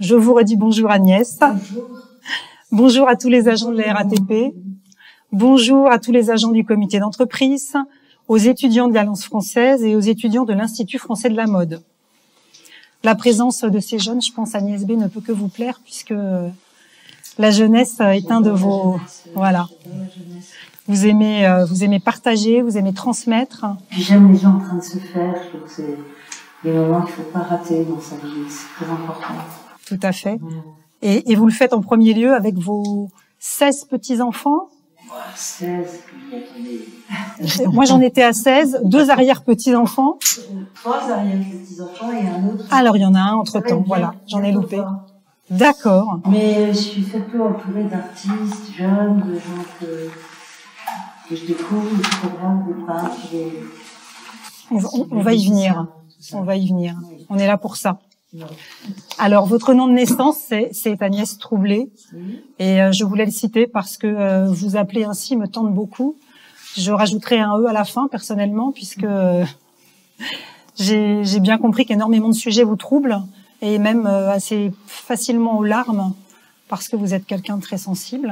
je vous redis bonjour Agnès. Bonjour. Bonjour à tous les agents de la RATP. Bonjour à tous les agents du comité d'entreprise, aux étudiants de l'Alliance française et aux étudiants de l'Institut français de la mode. La présence de ces jeunes, je pense, Agnès B, ne peut que vous plaire puisque la jeunesse est un de vos... Voilà. Vous aimez partager, vous aimez transmettre. J'aime les gens en train de se faire. Je trouve que c'est des moments qu'il ne faut pas rater dans sa vie. C'est très important. Tout à fait. Et vous le faites en premier lieu avec vos 16 petits-enfants. 16. Moi, j'en étais à 16, 2 arrière-petits-enfants. 3 arrière-petits-enfants et un autre. Alors, il y en a un entre-temps, voilà, j'en ai loupé. D'accord. Mais je suis très peu entourée d'artistes jeunes, de gens que je découvre, des photographes, des peintres. On va y venir. On va y venir. On est là pour ça. Alors, votre nom de naissance, c'est Agnès Troublé. Et je voulais le citer parce que vous appelez ainsi me tente beaucoup. Je rajouterai un E à la fin, personnellement, puisque j'ai bien compris qu'énormément de sujets vous troublent, et même assez facilement aux larmes, parce que vous êtes quelqu'un de très sensible.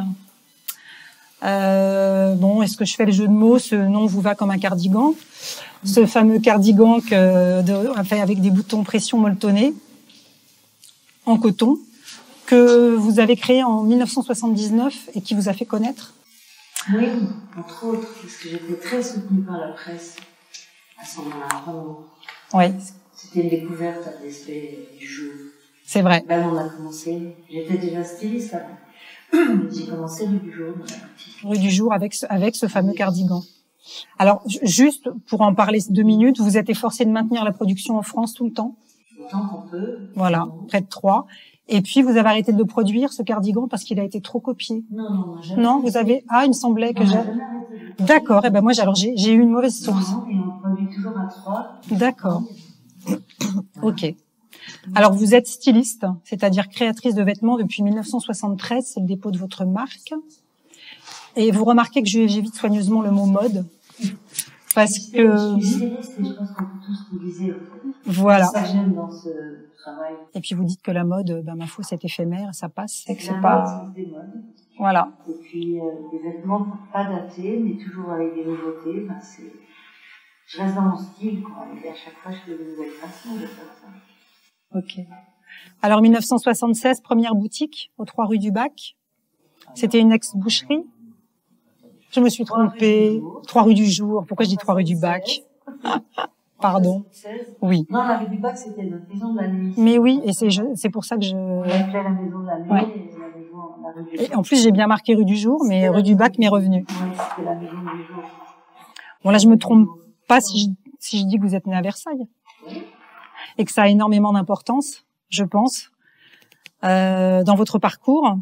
Bon, est-ce que je fais le jeu de mots? Ce nom vous va comme un cardigan. Ce fameux cardigan avec des boutons pression molletonnés, en coton, que vous avez créé en 1979 et qui vous a fait connaître. Oui, entre autres, parce que j'étais très soutenue par la presse à ce moment-là, vraiment. Oui. C'était une découverte à l'esprit du jour. C'est vrai. Là, on a commencé, j'étais déjà styliste avant. J'ai commencé rue du jour. Rue du jour avec ce fameux cardigan. Alors, juste pour en parler 2 minutes, vous êtes efforcé de maintenir la production en France tout le temps. Autant qu'on peut. Voilà, près de 3. Et puis, vous avez arrêté de le produire, ce cardigan, parce qu'il a été trop copié. Non, jamais. Non, vous avez... Ah, il me semblait que j'ai... D'accord, et ben moi, j'ai eu une mauvaise source. Non, et on produit toujours à 3. D'accord. Ok. Alors, vous êtes styliste, c'est-à-dire créatrice de vêtements depuis 1973, c'est le dépôt de votre marque. Et vous remarquez que j'évite soigneusement le mot mode, parce que... Je suis styliste et je pense qu'on peut tous styliser. Voilà. C'est ça que j'aime dans ce travail. Et puis vous dites que la mode, ma foi, c'est éphémère, ça passe, c'est que c'est La pas... mode, c'est des modes. Voilà. Et puis des vêtements pas datés, mais toujours avec des nouveautés. Ben, je reste dans mon style, quoi. Et à chaque fois, je fais de nouvelles façons de faire ça. Ok. Alors 1976, première boutique aux 3 rue du Bac. C'était une ex-boucherie. Je me suis trompée. 3 rue du Jour. Pourquoi je dis 3 rue du Bac? Pardon. Oui. Non, la rue du Bac, c'était notre maison de la nuit. Mais oui, et c'est pour ça que je... On appelait la maison de la nuit et la maison, la rue du Bac. Et en plus, j'ai bien marqué rue du Jour, mais rue du Bac m'est revenue. Oui, c'était la maison du jour. Bon, là, je me trompe pas si je dis que vous êtes né à Versailles. Et que ça a énormément d'importance, je pense, dans votre parcours.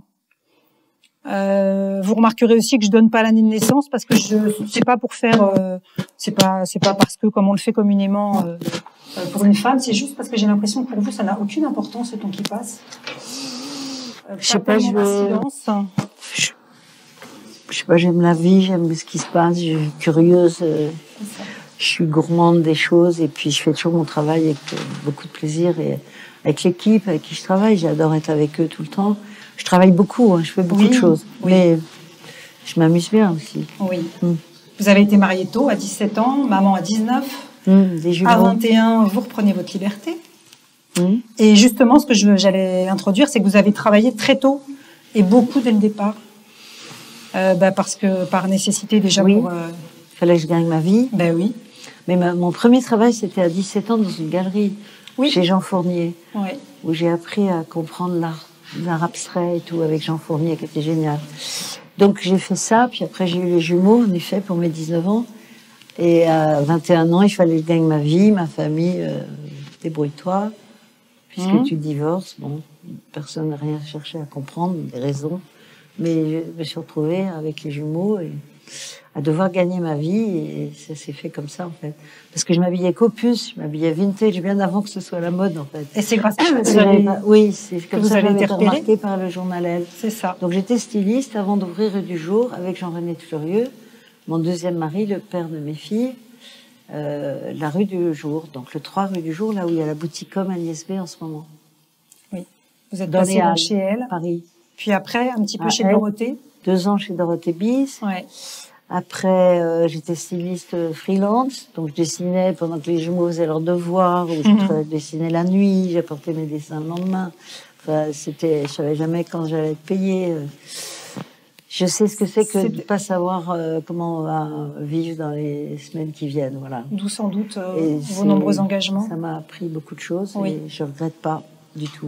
Vous remarquerez aussi que je donne pas l'année de naissance parce que c'est pas pour faire, c'est pas parce que comme on le fait communément pour une femme, c'est juste parce que j'ai l'impression que pour vous ça n'a aucune importance ce temps qui passe. Je sais pas, silence. Je sais pas, j'aime la vie, j'aime ce qui se passe, je suis curieuse, je suis gourmande des choses et puis je fais toujours mon travail avec beaucoup de plaisir et avec l'équipe avec qui je travaille, j'adore être avec eux tout le temps. Je travaille beaucoup, hein, je fais beaucoup de choses, mais je m'amuse bien aussi. Oui. Vous avez été mariée tôt, à 17 ans, maman à 19. À 21, vous reprenez votre liberté. Et justement, ce que j'allais introduire, c'est que vous avez travaillé très tôt et beaucoup dès le départ. Parce que par nécessité déjà pour... Fallait que je gagne ma vie. Ben oui. Mais mon premier travail, c'était à 17 ans dans une galerie chez Jean Fournier, où j'ai appris à comprendre l'art abstrait et tout avec Jean Fournier, qui était génial. Donc j'ai fait ça, puis après j'ai eu les jumeaux, en effet, pour mes 19 ans. Et à 21 ans, il fallait que je gagne ma vie, ma famille, débrouille-toi, puisque tu divorces. Bon, personne n'a rien cherché à comprendre, des raisons. Mais je me suis retrouvée avec les jumeaux et à devoir gagner ma vie, et ça s'est fait comme ça, en fait. Parce que je m'habillais qu'opus, je m'habillais vintage, bien avant que ce soit la mode, en fait. Et c'est grâce à oui, c'est comme vous ça que avez j'avais été été remarquée par le journal Elle. C'est ça. Donc j'étais styliste avant d'ouvrir Rue du Jour avec Jean-René Fleurieux, mon deuxième mari, le père de mes filles, la Rue du Jour, donc le 3 Rue du Jour, là où il y a la boutique comme Agnès B en ce moment. Oui. Vous êtes passé donc chez elle. Paris. Puis après, un petit peu chez Dorothée. 2 ans chez Dorothée Bis. Ouais. Après, j'étais styliste freelance, donc je dessinais pendant que les jumeaux faisaient leurs devoirs, ou je dessinais la nuit, j'apportais mes dessins le lendemain. Enfin, je savais jamais quand j'allais être payée. Je sais ce que c'est que de pas savoir comment on va vivre dans les semaines qui viennent, voilà. D'où sans doute vos nombreux engagements. Ça m'a appris beaucoup de choses et je regrette pas du tout.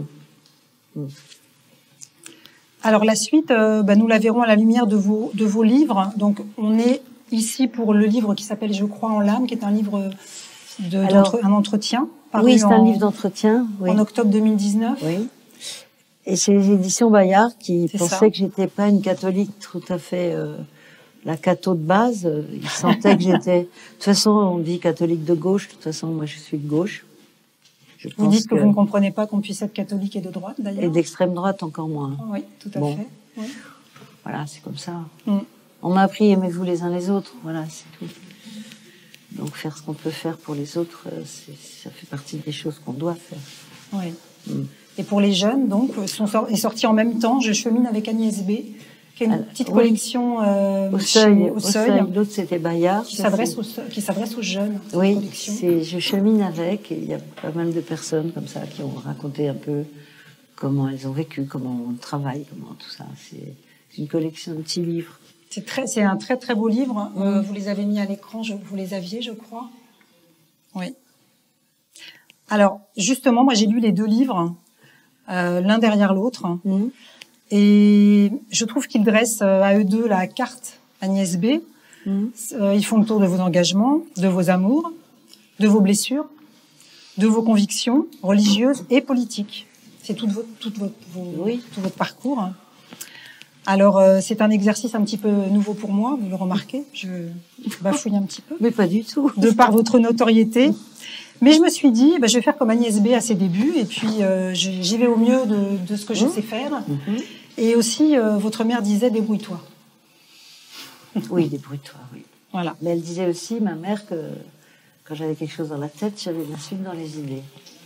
Alors la suite, nous la verrons à la lumière de vos livres. Donc on est ici pour le livre qui s'appelle Je crois en l'âme, qui est un livre un entretien. Oui, c'est un livre d'entretien. Oui. En octobre 2019. Oui. Et c'est les éditions Bayard qui pensaient que j'étais pas une catholique tout à fait la catho de base. Ils sentaient que j'étais. De toute façon, on dit catholique de gauche. De toute façon, moi, je suis de gauche. Vous dites que vous ne comprenez pas qu'on puisse être catholique et de droite, d'ailleurs. Et d'extrême droite encore moins. Oui, tout à fait. Oui. Voilà, c'est comme ça. On m'a appris aimez-vous les uns les autres. Voilà, c'est tout. Donc faire ce qu'on peut faire pour les autres, ça fait partie des choses qu'on doit faire. Oui. Et pour les jeunes, donc, est sorti en même temps. Je chemine avec Agnès B, qui est une petite collection au seuil. L'autre, c'était Bayard. Qui s'adresse aux jeunes. Oui, je chemine avec. Et il y a pas mal de personnes comme ça qui ont raconté un peu comment elles ont vécu, comment on travaille, comment tout ça. C'est une collection de petits livres. C'est un très très beau livre. Vous les avez mis à l'écran. Vous les aviez, je crois. Oui. Alors, justement, moi, j'ai lu les 2 livres, l'un derrière l'autre. Et je trouve qu'ils dressent à eux deux la carte Agnès B. Ils font le tour de vos engagements, de vos amours, de vos blessures, de vos convictions religieuses et politiques. C'est tout votre parcours. Alors, c'est un exercice un petit peu nouveau pour moi, vous le remarquez. Je bafouille un petit peu. Mais pas du tout. De par votre notoriété. Mais je me suis dit, je vais faire comme Agnès B à ses débuts, et puis j'y vais au mieux de ce que je sais faire. Et aussi, votre mère disait, débrouille-toi. Oui, débrouille-toi, oui. Voilà. Mais elle disait aussi, ma mère, que quand j'avais quelque chose dans la tête, j'avais la suite dans les idées.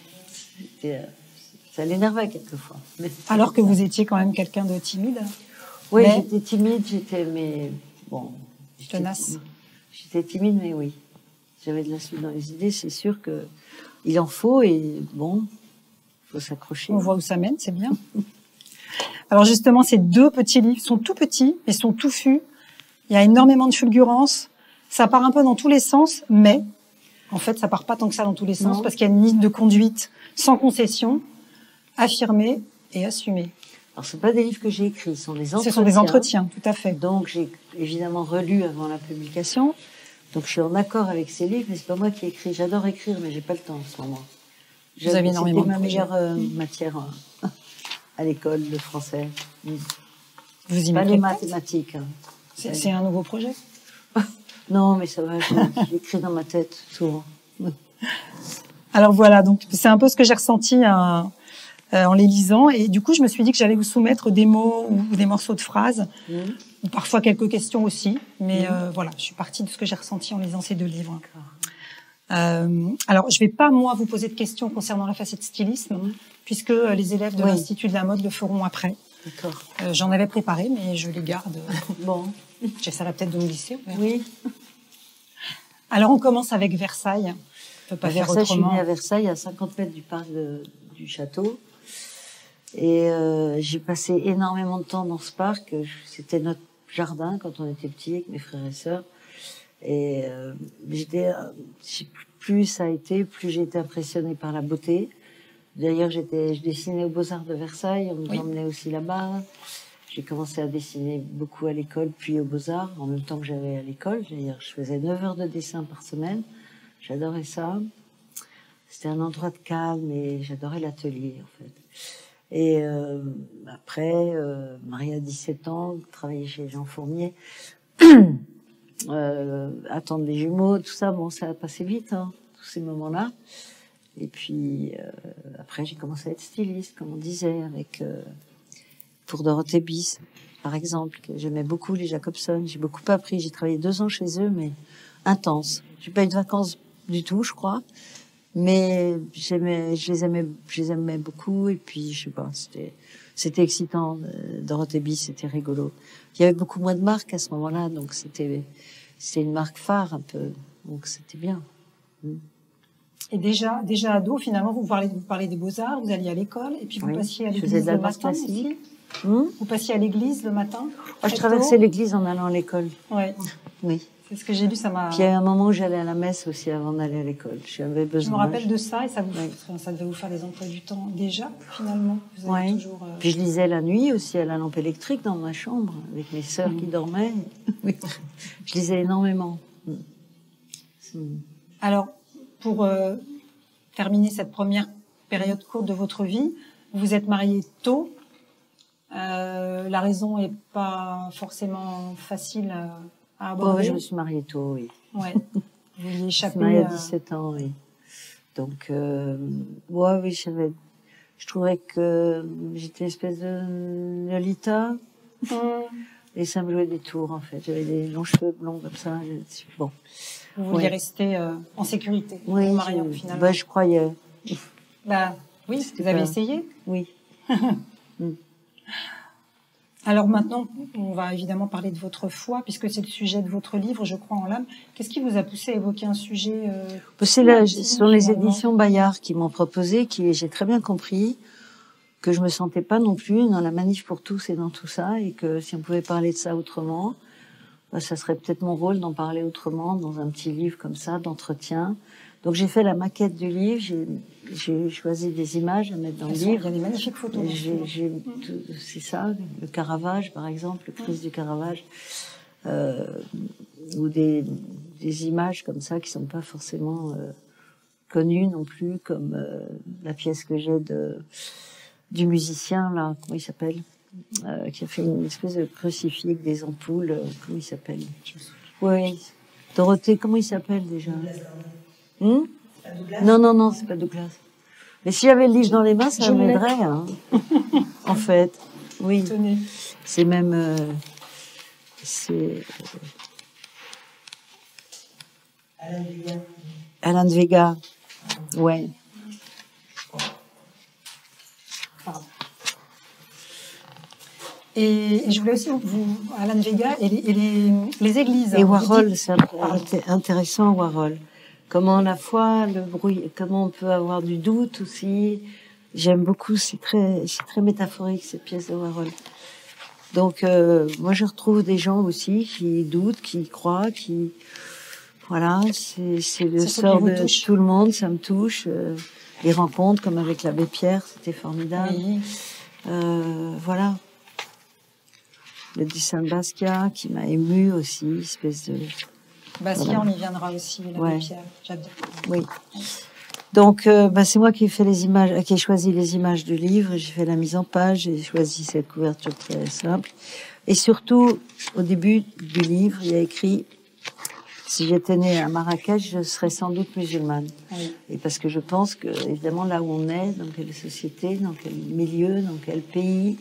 Ça l'énervait quelquefois. Alors que vous étiez quand même quelqu'un de timide. Oui, j'étais timide, tenace. J'étais timide, mais oui. J'avais de la suite dans les idées, c'est sûr que il en faut et faut s'accrocher. On voit où ça mène, c'est bien. Alors justement, ces 2 petits livres sont tout petits, mais sont touffus. Il y a énormément de fulgurance. Ça part un peu dans tous les sens, mais en fait, ça part pas tant que ça dans tous les sens parce qu'il y a une ligne de conduite sans concession, affirmée et assumée. Alors, ce sont pas des livres que j'ai écrits, ce sont des entretiens. Ce sont des entretiens, tout à fait. Donc, j'ai évidemment relu avant la publication. Donc, je suis en accord avec ces livres, mais c'est pas moi qui écris. J'adore écrire, mais j'ai pas le temps en ce moment. Vous avez énormément de projets. C'était ma meilleure matière à l'école, le français. Vous y pas mettez les mathématiques. C'est un nouveau projet? Non, mais ça va, j'écris dans ma tête, souvent. Alors voilà, donc c'est un peu ce que j'ai ressenti en les lisant. Et du coup, je me suis dit que j'allais vous soumettre des mots ou des morceaux de phrases, ou parfois quelques questions aussi. Mais voilà, je suis partie de ce que j'ai ressenti en lisant ces 2 livres. Alors, je vais pas, moi, vous poser de questions concernant la facette stylisme, puisque les élèves de l'Institut de la mode le feront après. D'accord. J'en avais préparé, mais je les garde. Bon. J'essaierai peut-être de me glisser. Oui. Alors, on commence avec Versailles. On peut pas faire autrement. Je suis née à Versailles, à 50 mètres du parc du château. Et j'ai passé énormément de temps dans ce parc. C'était notre jardin quand on était petits avec mes frères et sœurs. Et plus ça a été, plus j'ai été impressionnée par la beauté. D'ailleurs, je dessinais aux Beaux-Arts de Versailles, on nous emmenait aussi là-bas. J'ai commencé à dessiner beaucoup à l'école, puis aux Beaux-Arts, en même temps que j'allais à l'école. D'ailleurs, je faisais 9 heures de dessin par semaine. J'adorais ça. C'était un endroit de calme et j'adorais l'atelier, en fait. Et après, mariée à 17 ans, travaillais chez Jean Fournier, attendre les jumeaux, tout ça, ça a passé vite, tous ces moments-là. Et puis, après, j'ai commencé à être styliste, comme on disait, pour Dorothée Bis, par exemple, que j'aimais beaucoup, les Jacobson. J'ai beaucoup appris. J'ai travaillé 2 ans chez eux, mais intense. J'ai pas eu de vacances du tout, je crois. Mais je les aimais beaucoup, et puis je sais pas, c'était excitant. Dorothée Bis, c'était rigolo. Il y avait beaucoup moins de marques à ce moment-là, donc c'était une marque phare un peu, donc c'était bien. Et déjà ado, finalement, vous parlez des Beaux-Arts, vous alliez à l'école, et puis vous passiez à l'église le matin aussi. Vous passiez à l'église le matin. Je traversais l'église en allant à l'école. Ouais. Oui. C'est ce que j'ai lu, ça m'a... Puis il y a un moment où j'allais à la messe aussi avant d'aller à l'école. J'avais besoin. Je me rappelle de ça, et ça devait vous faire des emplois du temps déjà, finalement. Vous avez toujours, Puis je lisais la nuit aussi à la lampe électrique dans ma chambre, avec mes sœurs qui dormaient. Oui. Je lisais énormément. Alors, pour terminer cette première période courte de votre vie, vous vous êtes mariée tôt. La raison n'est pas forcément facile à aborder. Je me suis mariée tôt, oui. Ouais. Vous y échappez. Je me suis mariée à 17 ans, oui. Donc, oui, je trouvais que j'étais une espèce de Lolita. Et ça me jouait des tours, en fait. J'avais des longs cheveux blonds comme ça. Bon. Vous vouliez rester en sécurité, oui, finalement. Je croyais. Oui, vous avez essayé. Oui. Alors maintenant, on va évidemment parler de votre foi, puisque c'est le sujet de votre livre, Je crois en l'âme. Qu'est-ce qui vous a poussé à évoquer un sujet ce sont les éditions Bayard qui m'ont proposé, j'ai très bien compris que je me sentais pas non plus dans la manif pour tous et dans tout ça, et que si on pouvait parler de ça autrement, ça serait peut-être mon rôle d'en parler autrement dans un petit livre comme ça, d'entretien. Donc j'ai fait la maquette du livre, j'ai choisi des images à mettre dans le livre. Il y a des magnifiques photos. C'est ça, le Caravage par exemple, le Christ du Caravage, ou des images comme ça qui sont pas forcément connues non plus, comme la pièce que j'ai du musicien là, comment il s'appelle, qui a fait une espèce de crucifix avec des ampoules, comment il s'appelle? Oui, Dorothée, comment il s'appelle déjà? Non, c'est pas Douglas. Mais si j'avais le livre dans les mains, ça m'aiderait, hein. En fait, oui. Tenez. C'est même, c'est Alain de Vega. Ouais. Pardon. Et je voulais aussi Alain de Vega et les églises. Et Warhol, c'est intéressant, Warhol. Comment la foi, le bruit, comment on peut avoir du doute aussi. J'aime beaucoup, c'est très métaphorique cette pièce de Warhol. Donc moi je retrouve des gens aussi qui doutent, qui croient, voilà, c'est le sort de tout le monde, ça me touche. Les rencontres comme avec l'abbé Pierre, c'était formidable. Oui. Voilà. Le dessin de Basquiat qui m'a ému aussi, espèce de... Basquiat, on y viendra aussi, l'abbé Pierre, j'adore. Oui. Donc, c'est moi qui ai fait les images, qui ai choisi les images du livre. J'ai fait la mise en page, j'ai choisi cette couverture très simple. Et surtout, au début du livre, il y a écrit « Si j'étais née à Marrakech, je serais sans doute musulmane. Oui. » Et parce que je pense que, évidemment, là où on est, dans quelle société, dans quel milieu, dans quel pays,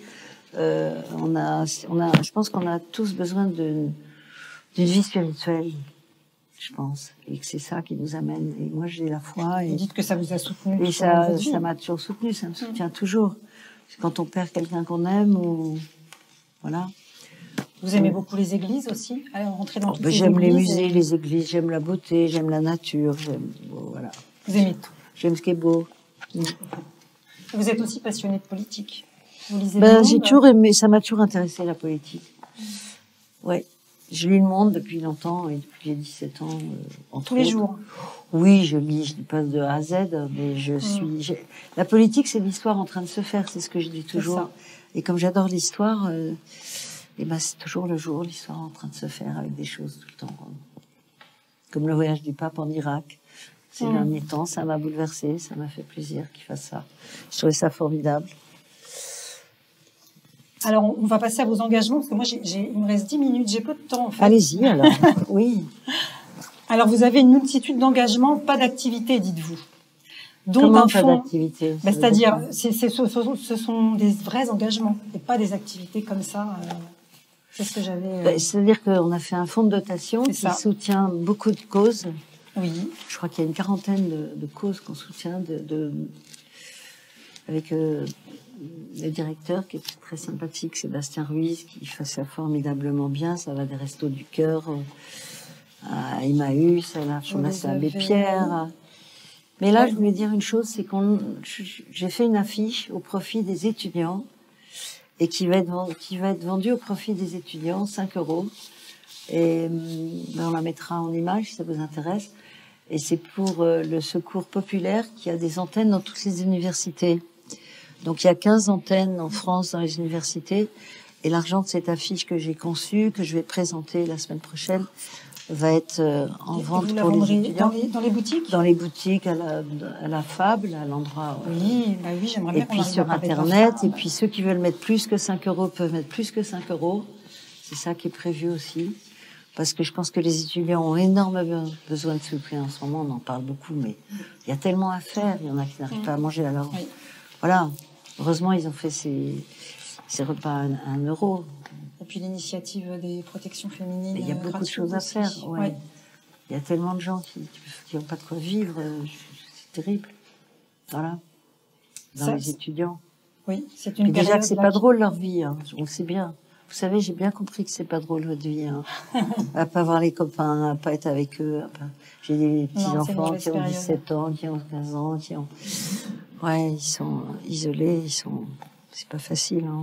je pense qu'on a tous besoin d'une vie spirituelle. Je pense, et que c'est ça qui nous amène. Et moi, j'ai la foi. Vous dites que ça vous a soutenu. Et ça m'a toujours soutenu, ça me soutient toujours. Quand on perd quelqu'un qu'on aime, ou voilà. Vous aimez beaucoup les églises aussi? Alors, rentrer dans toutes les j'aime églises, les musées, les églises, j'aime la beauté, j'aime la nature, voilà. Vous aimez tout. J'aime ce qui est beau. Vous êtes aussi passionné de politique. Vous lisez j'ai toujours aimé, ça m'a toujours intéressé la politique. Ouais. Je lis Le Monde depuis longtemps, et depuis 17 ans. Tous les jours? Oui, je lis pas de A à Z, mais la politique, c'est l'histoire en train de se faire, c'est ce que je dis toujours. Et comme j'adore l'histoire, c'est toujours le jour, l'histoire en train de se faire avec des choses tout le temps. Comme le voyage du pape en Irak. Ces derniers temps, ça m'a bouleversée, ça m'a fait plaisir qu'il fasse ça. Je trouvais ça formidable. Alors, on va passer à vos engagements, parce que moi, il me reste 10 minutes, j'ai peu de temps, en fait. Allez-y, alors. Oui. Alors, vous avez une multitude d'engagements, pas d'activité, dites-vous. Donc, comment pas d'activité? C'est-à-dire, ce sont des vrais engagements, et pas des activités comme ça. C'est ce que j'avais... C'est-à-dire qu'on a fait un fonds de dotation qui soutient beaucoup de causes. Oui. Je crois qu'il y a une quarantaine de causes qu'on soutient avec le directeur qui est très sympathique, Sébastien Ruiz, qui fait ça formidablement bien. Ça va des Restos du Cœur à Emmaüs, à la Fondation Abbé Pierre. Mais là, je voulais dire une chose, c'est j'ai fait une affiche au profit des étudiants et qui va être vendue au profit des étudiants, 5 €. Et on la mettra en image si ça vous intéresse. Et c'est pour le Secours populaire qui a des antennes dans toutes les universités. Donc il y a 15 antennes en France dans les universités. Et l'argent de cette affiche que j'ai conçue, que je vais présenter la semaine prochaine, va être en vente pour les étudiants. Dans les boutiques? Dans les boutiques, à la Fable, à l'endroit. Oui, bah oui, j'aimerais bien. Et puis sur Internet. Et puis ceux qui veulent mettre plus que 5 € peuvent mettre plus que 5 €. C'est ça qui est prévu aussi. Parce que je pense que les étudiants ont énormément besoin de soutien en ce moment. On en parle beaucoup, mais il y a tellement à faire. Il y en a qui n'arrivent pas à manger. Alors, voilà. Heureusement, ils ont fait ces repas à 1 €. Et puis l'initiative des protections féminines. Il y a beaucoup de choses à faire. Ouais. Il y a tellement de gens qui n'ont pas de quoi vivre. C'est terrible. Voilà. Dans les étudiants. Oui, c'est une déjà que c'est pas drôle leur vie. Hein. On le sait bien. Vous savez, j'ai bien compris que c'est pas drôle votre vie. Hein. À pas voir les copains, à pas être avec eux. J'ai des petits-enfants qui ont 17 ans, qui ont 15 ans, qui ont... Ouais, ils sont isolés, c'est pas facile. Hein.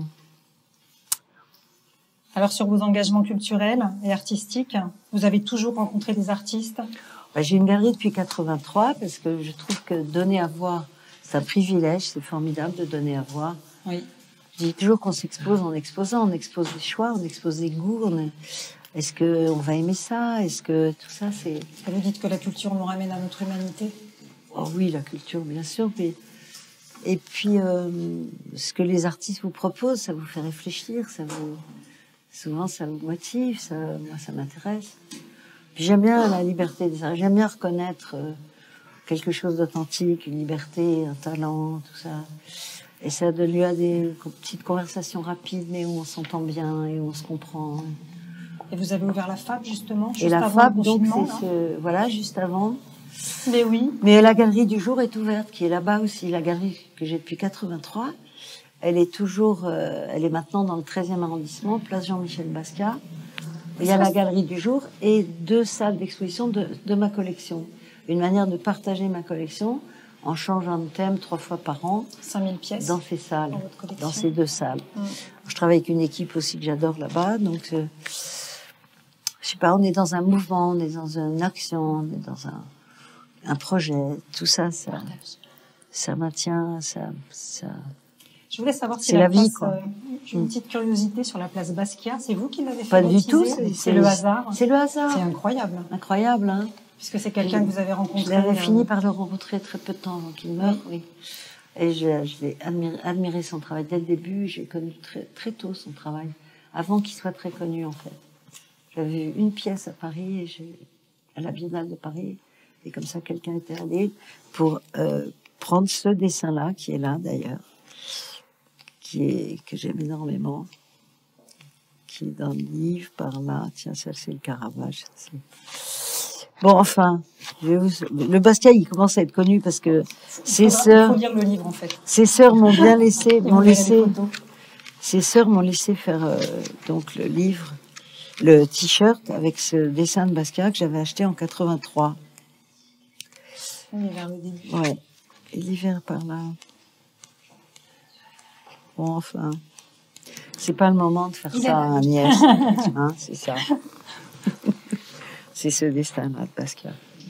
Alors, sur vos engagements culturels et artistiques, vous avez toujours rencontré des artistes? J'ai une galerie depuis 83 parce que je trouve que donner à voir, c'est un privilège, c'est formidable de donner à voir. Oui. Je dis toujours qu'on s'expose en exposant, on expose des choix, on expose des goûts. Est-ce qu'on va aimer ça? Est-ce que tout ça, c'est... Vous dites que la culture nous ramène à notre humanité? Oh oui, la culture, bien sûr. Mais... Et puis, ce que les artistes vous proposent, ça vous fait réfléchir, souvent ça vous motive, moi ça m'intéresse. Puis j'aime bien la liberté des arts, j'aime bien reconnaître quelque chose d'authentique, une liberté, un talent, tout ça. Et ça donne lieu à des petites conversations rapides, mais où on s'entend bien et où on se comprend. Et vous avez ouvert la FAB, justement, juste avant le confinement. Et la FAB, donc, voilà, juste avant. Mais oui. Mais la Galerie du Jour est ouverte, qui est là-bas aussi. La galerie que j'ai depuis 83, elle est toujours... elle est maintenant dans le 13e arrondissement, place Jean-Michel Basquiat. Il y a la Galerie du Jour et 2 salles d'exposition de ma collection. Une manière de partager ma collection en changeant de thème 3 fois par an. 5000 pièces dans ces salles, dans ces 2 salles. Je travaille avec une équipe aussi que j'adore là-bas, donc je sais pas, on est dans un mouvement, on est dans une action, on est dans un projet, tout ça, ça maintient, ça. Je voulais savoir si c'est la vie, quoi. J'ai une petite curiosité sur la place Basquiat. C'est vous qui l'avez fait Pas du tout. C'est le hasard. C'est le hasard. C'est incroyable. Incroyable, hein. Puisque c'est quelqu'un que vous avez rencontré. Je l'avais fini par le rencontrer très peu de temps avant qu'il meure, oui. Et je l'ai admiré son travail dès le début. J'ai connu très tôt son travail, avant qu'il soit très connu, en fait. J'avais vu une pièce à Paris, à la Biennale de Paris, et comme ça, quelqu'un était allé pour prendre ce dessin-là, qui est là d'ailleurs, que j'aime énormément, qui est dans le livre par là. Tiens, ça c'est le Caravage. Bon, enfin, le Basquiat, il commence à être connu parce que ses sœurs. Il faut lire le livre en fait. Ses sœurs m'ont bien laissé, ses sœurs m'ont laissé faire donc le livre, le t-shirt avec ce dessin de Basquiat que j'avais acheté en 83. Oui, vers le début. Ouais, et l'hiver par là. Bon, enfin, c'est pas le moment de faire ça à Agnès, hein, c'est ça. C'est ce destin-là de Basquiat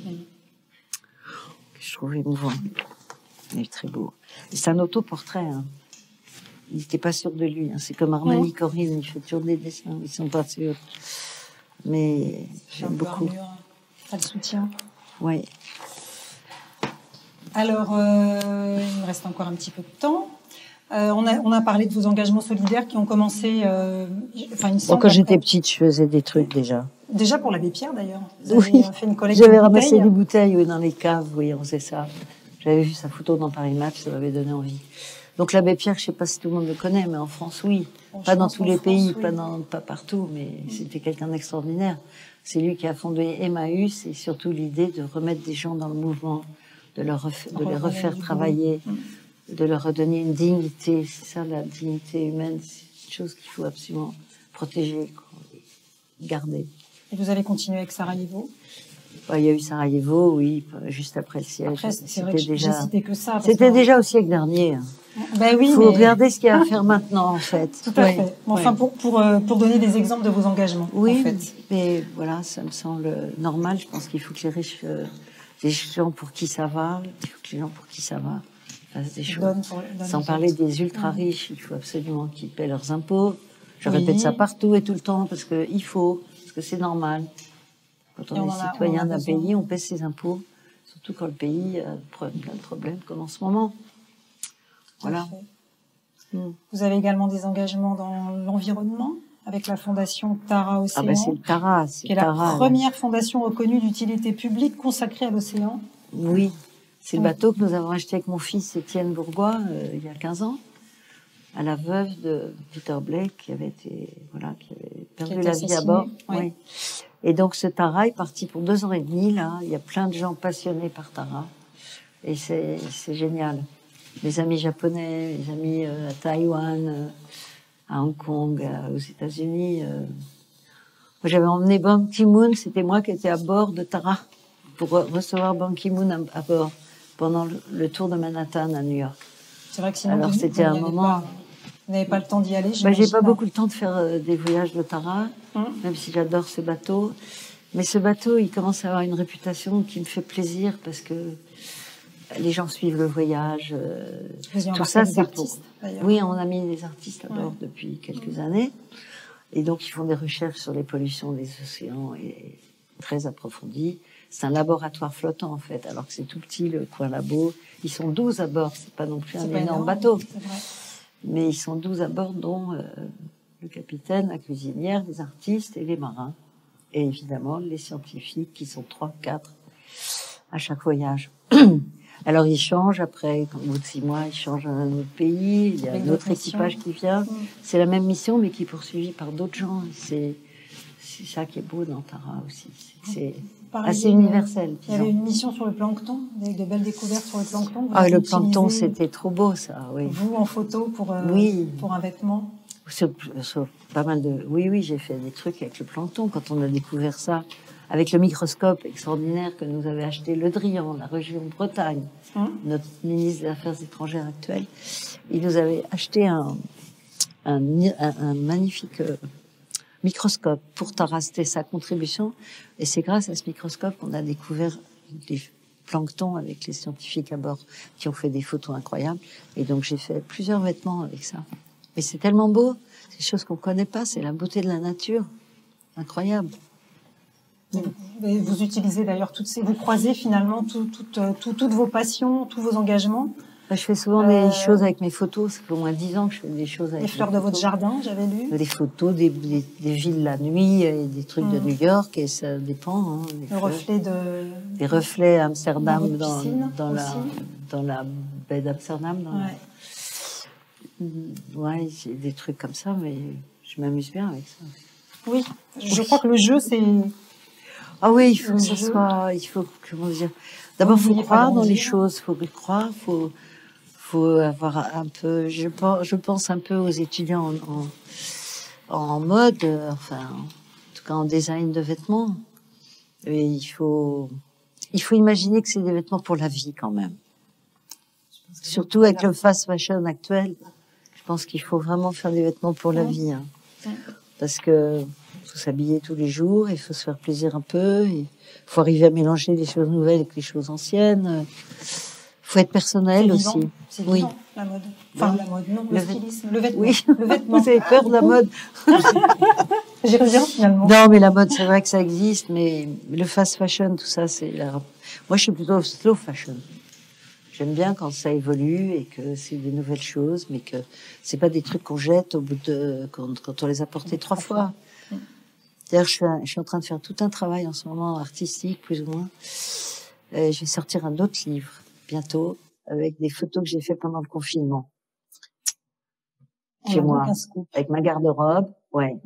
que je trouve émouvant. Il est très beau. Et c'est un autoportrait. Hein. Il n'était pas sûr de lui. Hein. C'est comme Armani Corinne, il fait toujours des dessins. Ils sont pas sûrs. Mais j'aime beaucoup. Pas de soutien. Oui. Alors, il me reste encore un petit peu de temps. On a parlé de vos engagements solidaires qui ont commencé. Quand j'étais petite, je faisais des trucs déjà. Déjà pour l'abbé Pierre d'ailleurs. Oui. Fait une collecte J'avais ramassé des bouteilles dans les caves. Oui, on faisait ça. J'avais vu sa photo dans Paris Match, ça m'avait donné envie. Donc l'abbé Pierre, je sais pas si tout le monde le connaît, mais en France, oui. Pas dans tous les pays, pas partout, mais c'était quelqu'un d'extraordinaire. C'est lui qui a fondé Emmaüs et surtout l'idée de remettre des gens dans le mouvement, de les refaire travailler, de leur redonner une dignité. C'est ça, la dignité humaine, c'est une chose qu'il faut absolument protéger, garder. Et vous allez continuer avec Sarajevo? Il y a eu Sarajevo, oui, juste après le siège. Après, c'est vrai que j'ai cité que ça. C'était déjà au siècle dernier. Ben oui, il faut regarder ce qu'il y a à faire maintenant, en fait. Tout à fait. Enfin, pour donner des exemples de vos engagements, oui, en fait. Mais voilà, ça me semble normal. Je pense qu'il faut que les gens pour qui ça va, fassent des choses. Sans parler des ultra-riches, il faut absolument qu'ils paient leurs impôts. Je répète ça partout et tout le temps, parce que c'est normal. Quand on est citoyen d'un pays, on paie ses impôts, surtout quand le pays a plein de problèmes, comme en ce moment. Voilà. Vous avez également des engagements dans l'environnement, avec la fondation Tara Océan, c'est le Tara, qui est la première fondation reconnue d'utilité publique consacrée à l'océan. Oui, c'est le bateau que nous avons acheté avec mon fils Étienne Bourgois il y a 15 ans, à la veuve de Peter Blake, qui avait perdu la vie à bord. Oui. Et donc ce Tara est parti pour 2 ans et demi, là. Il y a plein de gens passionnés par Tara. Et c'est génial. Mes amis japonais, mes amis à Taïwan, à Hong Kong, aux États-Unis. Moi, j'avais emmené Ban Ki-moon, c'était moi qui étais à bord de Tara pour recevoir Ban Ki-moon à bord pendant le tour de Manhattan à New York. C'est vrai que sinon, alors c'était un moment. Vous n'avez pas le temps d'y aller. J'ai pas beaucoup le temps de faire des voyages de Tara, même si j'adore ce bateau. Mais ce bateau, il commence à avoir une réputation qui me fait plaisir parce que les gens suivent le voyage. Tout ça, c'est pour. Oui, on a mis des artistes à bord depuis quelques années, et donc ils font des recherches sur les pollutions des océans et très approfondies. C'est un laboratoire flottant en fait, alors que c'est tout petit le coin labo. Ils sont 12 à bord, c'est pas non plus un énorme bateau, mais ils sont 12 à bord, dont le capitaine, la cuisinière, les artistes et les marins, et évidemment les scientifiques qui sont 3, 4 à chaque voyage. Alors ils changent après, au bout de 6 mois, ils changent à un autre pays, il y a un autre équipage qui vient. C'est la même mission, mais qui est poursuivie par d'autres gens. C'est ça qui est beau dans Tara aussi. C'est assez universel. Il y avait une mission sur le plancton, avec de belles découvertes sur le plancton. Le plancton, c'était trop beau, ça. Oui. Vous, en photo, pour un vêtement. Sur pas mal de. Oui, j'ai fait des trucs avec le plancton quand on a découvert ça. Avec le microscope extraordinaire que nous avait acheté Le Drian, la région Bretagne, notre ministre des Affaires étrangères actuel, il nous avait acheté un magnifique microscope pour Tara. C'était sa contribution, et c'est grâce à ce microscope qu'on a découvert des planctons avec les scientifiques à bord qui ont fait des photos incroyables. Et donc j'ai fait plusieurs vêtements avec ça. Mais c'est tellement beau, c'est des choses qu'on connaît pas, c'est la beauté de la nature, incroyable. Vous utilisez d'ailleurs vous croisez finalement toutes vos passions, tous vos engagements. Je fais souvent des choses avec mes photos. Ça fait au moins 10 ans que je fais des choses avec les fleurs de votre jardin, j'avais lu. Des photos, des villes la nuit, et des trucs de New York, et ça dépend. Des reflets à Amsterdam, dans la baie d'Amsterdam. Ouais, j'ai des trucs comme ça, mais je m'amuse bien avec ça. Oui, je crois que le jeu, c'est... Ah oui, il faut que ça soit... comment dire... D'abord, il faut croire dans les choses, il faut y croire, faut avoir un peu... Je pense un peu aux étudiants en mode, enfin, en tout cas en design de vêtements. Et il faut imaginer que c'est des vêtements pour la vie quand même. Surtout avec le fast fashion actuel, je pense qu'il faut vraiment faire des vêtements pour la vie. Hein. Parce que faut s'habiller tous les jours, il faut se faire plaisir un peu, il faut arriver à mélanger les choses nouvelles avec les choses anciennes. Il faut être personnel aussi. C'est vivant, la mode. Enfin, la mode, non, le stylisme, le vêtement. Oui, le vêtement. Vous avez peur de la mode. J'ai bien finalement. Non, mais la mode, c'est vrai que ça existe, mais le fast fashion, tout ça, moi, je suis plutôt slow fashion. J'aime bien quand ça évolue et que c'est des nouvelles choses, mais que c'est pas des trucs qu'on jette au bout de quand on les a portés 3 fois. D'ailleurs, je suis en train de faire tout un travail en ce moment artistique, plus ou moins. Je vais sortir un autre livre bientôt avec des photos que j'ai fait pendant le confinement chez moi, avec ma garde-robe. Ouais.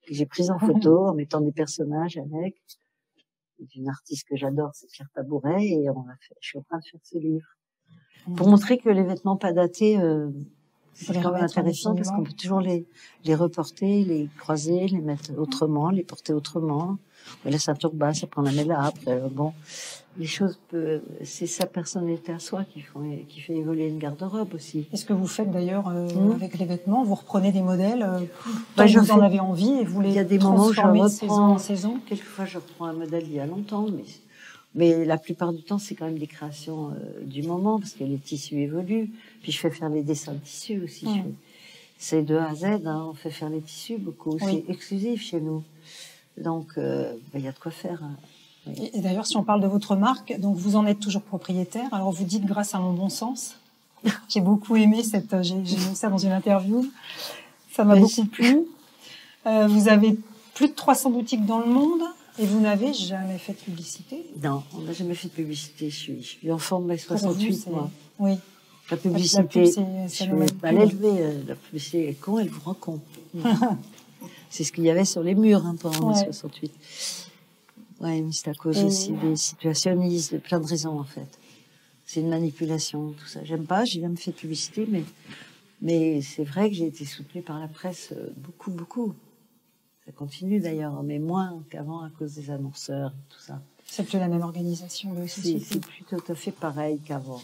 J'ai prise en photo en mettant des personnages avec. Une artiste que j'adore, c'est Pierre Tabouret, et je suis en train de faire ce livre. Pour montrer que les vêtements pas datés, c'est quand même intéressant parce qu'on peut toujours les reporter, les croiser, les mettre autrement, les porter autrement. Mais la ceinture basse, après on la met là, après, bon. Les choses c'est sa personnalité à soi qui fait évoluer une garde-robe aussi. Et ce que vous faites d'ailleurs avec les vêtements, vous reprenez des modèles tant que vous en avez envie et vous les transformez de saison en saison. Quelquefois, je reprends un modèle il y a longtemps, mais la plupart du temps, c'est quand même des créations du moment parce que les tissus évoluent. Puis je fais faire les dessins de tissus aussi. C'est de A à Z, hein, on fait faire les tissus beaucoup. Oui. C'est exclusif chez nous. Donc, y a de quoi faire. Hein. Oui. Et d'ailleurs, si on parle de votre marque, donc vous en êtes toujours propriétaire. Alors vous dites grâce à mon bon sens. J'ai beaucoup aimé j'ai lu ça dans une interview. Ça m'a beaucoup plu. Vous avez plus de 300 boutiques dans le monde et vous n'avez jamais fait de publicité. Non, on n'a jamais fait de publicité. Je suis enfant de mai 68, moi. Oui. La publicité, je suis mal élevée. La publicité est con, elle vous rend con. C'est ce qu'il y avait sur les murs pendant mai 68. Oui, mais c'est à cause aussi des situationnistes, de plein de raisons en fait. C'est une manipulation, tout ça. J'aime pas, j'ai jamais fait de publicité, mais c'est vrai que j'ai été soutenue par la presse beaucoup. Ça continue d'ailleurs, mais moins qu'avant à cause des annonceurs et tout ça. C'est plus la même organisation de société. C'est plus tout à fait pareil qu'avant.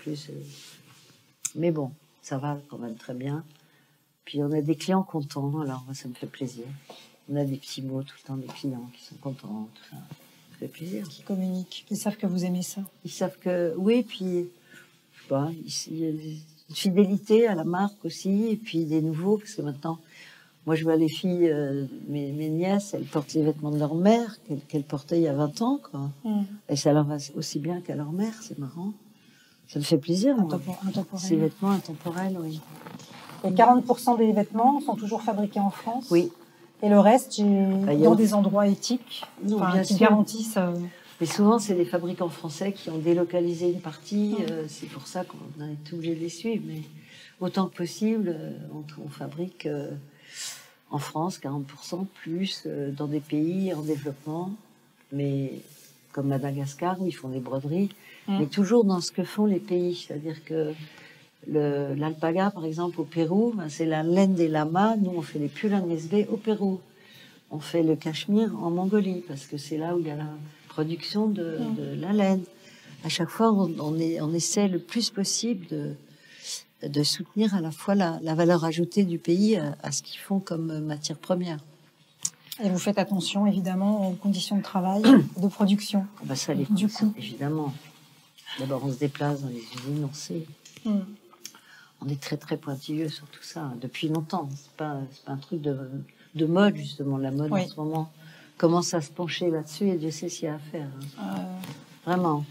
Mais bon, ça va quand même très bien. Puis on a des clients contents, alors ça me fait plaisir. On a des petits mots tout le temps des clients qui sont contents, tout ça. Ça fait plaisir. Qui communiquent, ils savent que vous aimez ça. Ils savent que, oui, puis, je sais pas, il y a une fidélité à la marque aussi, et puis des nouveaux, parce que maintenant, moi je vois les filles, mes nièces, elles portent les vêtements de leur mère, qu'elles portaient il y a 20 ans, quoi. Et ça leur va aussi bien qu'à leur mère, c'est marrant. Ça me fait plaisir, moi. Ces vêtements intemporels, oui. Et 40% des vêtements sont toujours fabriqués en France. Oui. Et le reste, dans des endroits éthiques, qui garantissent... Mais souvent, c'est des fabricants français qui ont délocalisé une partie. C'est pour ça qu'on a été obligé de les suivre. Mais autant que possible, on fabrique en France 40% plus dans des pays en développement. Mais comme Madagascar, où ils font des broderies. Mais toujours dans ce que font les pays. C'est-à-dire que l'alpaga, par exemple, au Pérou, c'est la laine des lamas. Nous, on fait les pulls NSB au Pérou. On fait le cachemire en Mongolie, parce que c'est là où il y a la production de la laine. À chaque fois, on essaie le plus possible de soutenir à la fois la valeur ajoutée du pays à ce qu'ils font comme matière première. Et vous faites attention, évidemment, aux conditions de travail, de production. Ça, évidemment. D'abord, on se déplace dans les usines, on sait. On est très très pointilleux sur tout ça depuis longtemps. C'est pas un truc de mode justement. La mode en ce moment commence à se pencher là-dessus et Dieu sait ce qu'il y a à faire. Vraiment.